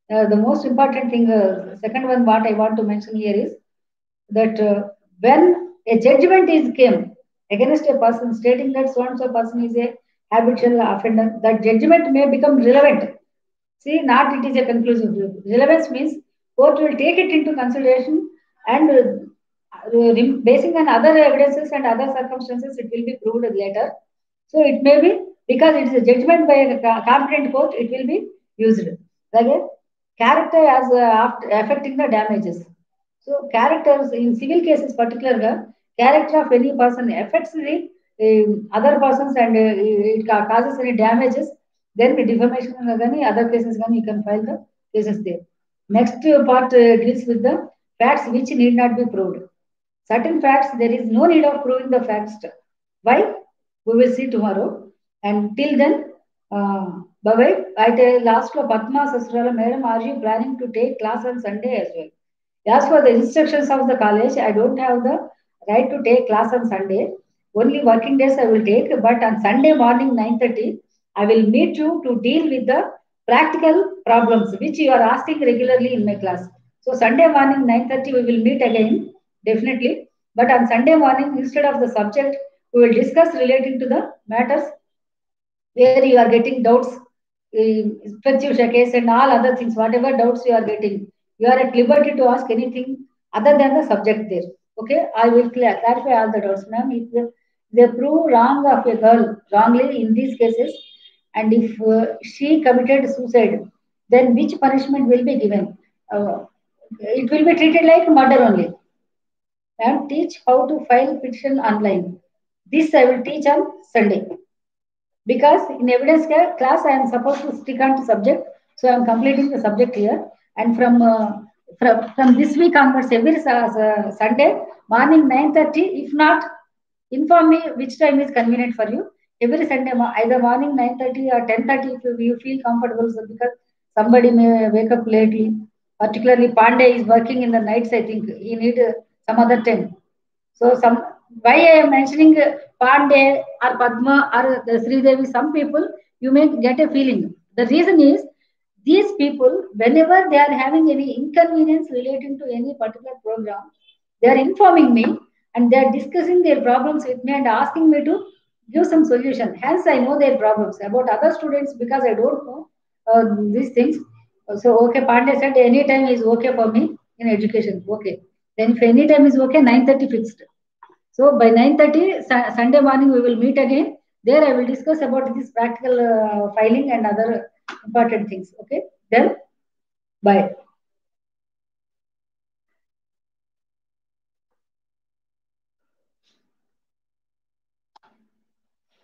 Uh, the most important thing, uh, second one, what I want to mention here is that uh, when a judgment is came against a person stating that so and so person is a habitual offender, that judgment may become relevant. See, not it is a conclusive view. Relevance means court will take it into consideration and uh, uh, basing on other evidences and other circumstances, it will be proved later. So it may be because it is a judgment by a competent court, it will be used. Again, character as uh, affecting the damages. So characters in civil cases, particularly character of any person affects the um, other persons and uh, it causes any damages. Then the defamation and other cases, you can file the cases there. Next part uh, deals with the facts which need not be proved. Certain facts, there is no need of proving the facts. Why? We will see tomorrow. And till then, uh, bye-bye. I tell last of Padma Sasrala, Madam, are you planning to take class on Sunday as well? As for the instructions of the college, I don't have the right to take class on Sunday. Only working days I will take, but on Sunday morning nine thirty, I will meet you to deal with the practical problems which you are asking regularly in my class. So Sunday morning nine thirty we will meet again, definitely. But on Sunday morning, instead of the subject, we will discuss relating to the matters where you are getting doubts, Pratyusha case and all other things, whatever doubts you are getting, you are at liberty to ask anything other than the subject there. Okay, I will clear, clarify all the doubts, ma'am. If they, they prove wrong of a girl wrongly in these cases, and if uh, she committed suicide, then which punishment will be given? Uh, it will be treated like murder only. And teach how to file petition online. This I will teach on Sunday. Because in evidence class, I am supposed to stick on to subject. So I am completing the subject here. And from uh, from, from this week onwards, every uh, Sunday, morning nine thirty, if not, inform me which time is convenient for you. Every Sunday, either morning nine thirty or ten thirty, if you, you feel comfortable, so because somebody may wake up lately. Particularly, Pandey is working in the nights, I think. He need uh, some other time. So some why I am mentioning Pandey or Padma or the Sri Devi, some people you may get a feeling. The reason is these people, whenever they are having any inconvenience relating to any particular program, they are informing me and they are discussing their problems with me and asking me to give some solution. Hence, I know their problems. About other students, because I don't know uh, these things. So, okay, Pandey said anytime is okay for me in education. Okay. Then if any time is okay, nine thirty fixed. So by nine thirty, Sunday morning, we will meet again. There I will discuss about this practical uh, filing and other important things. Okay. Then, bye.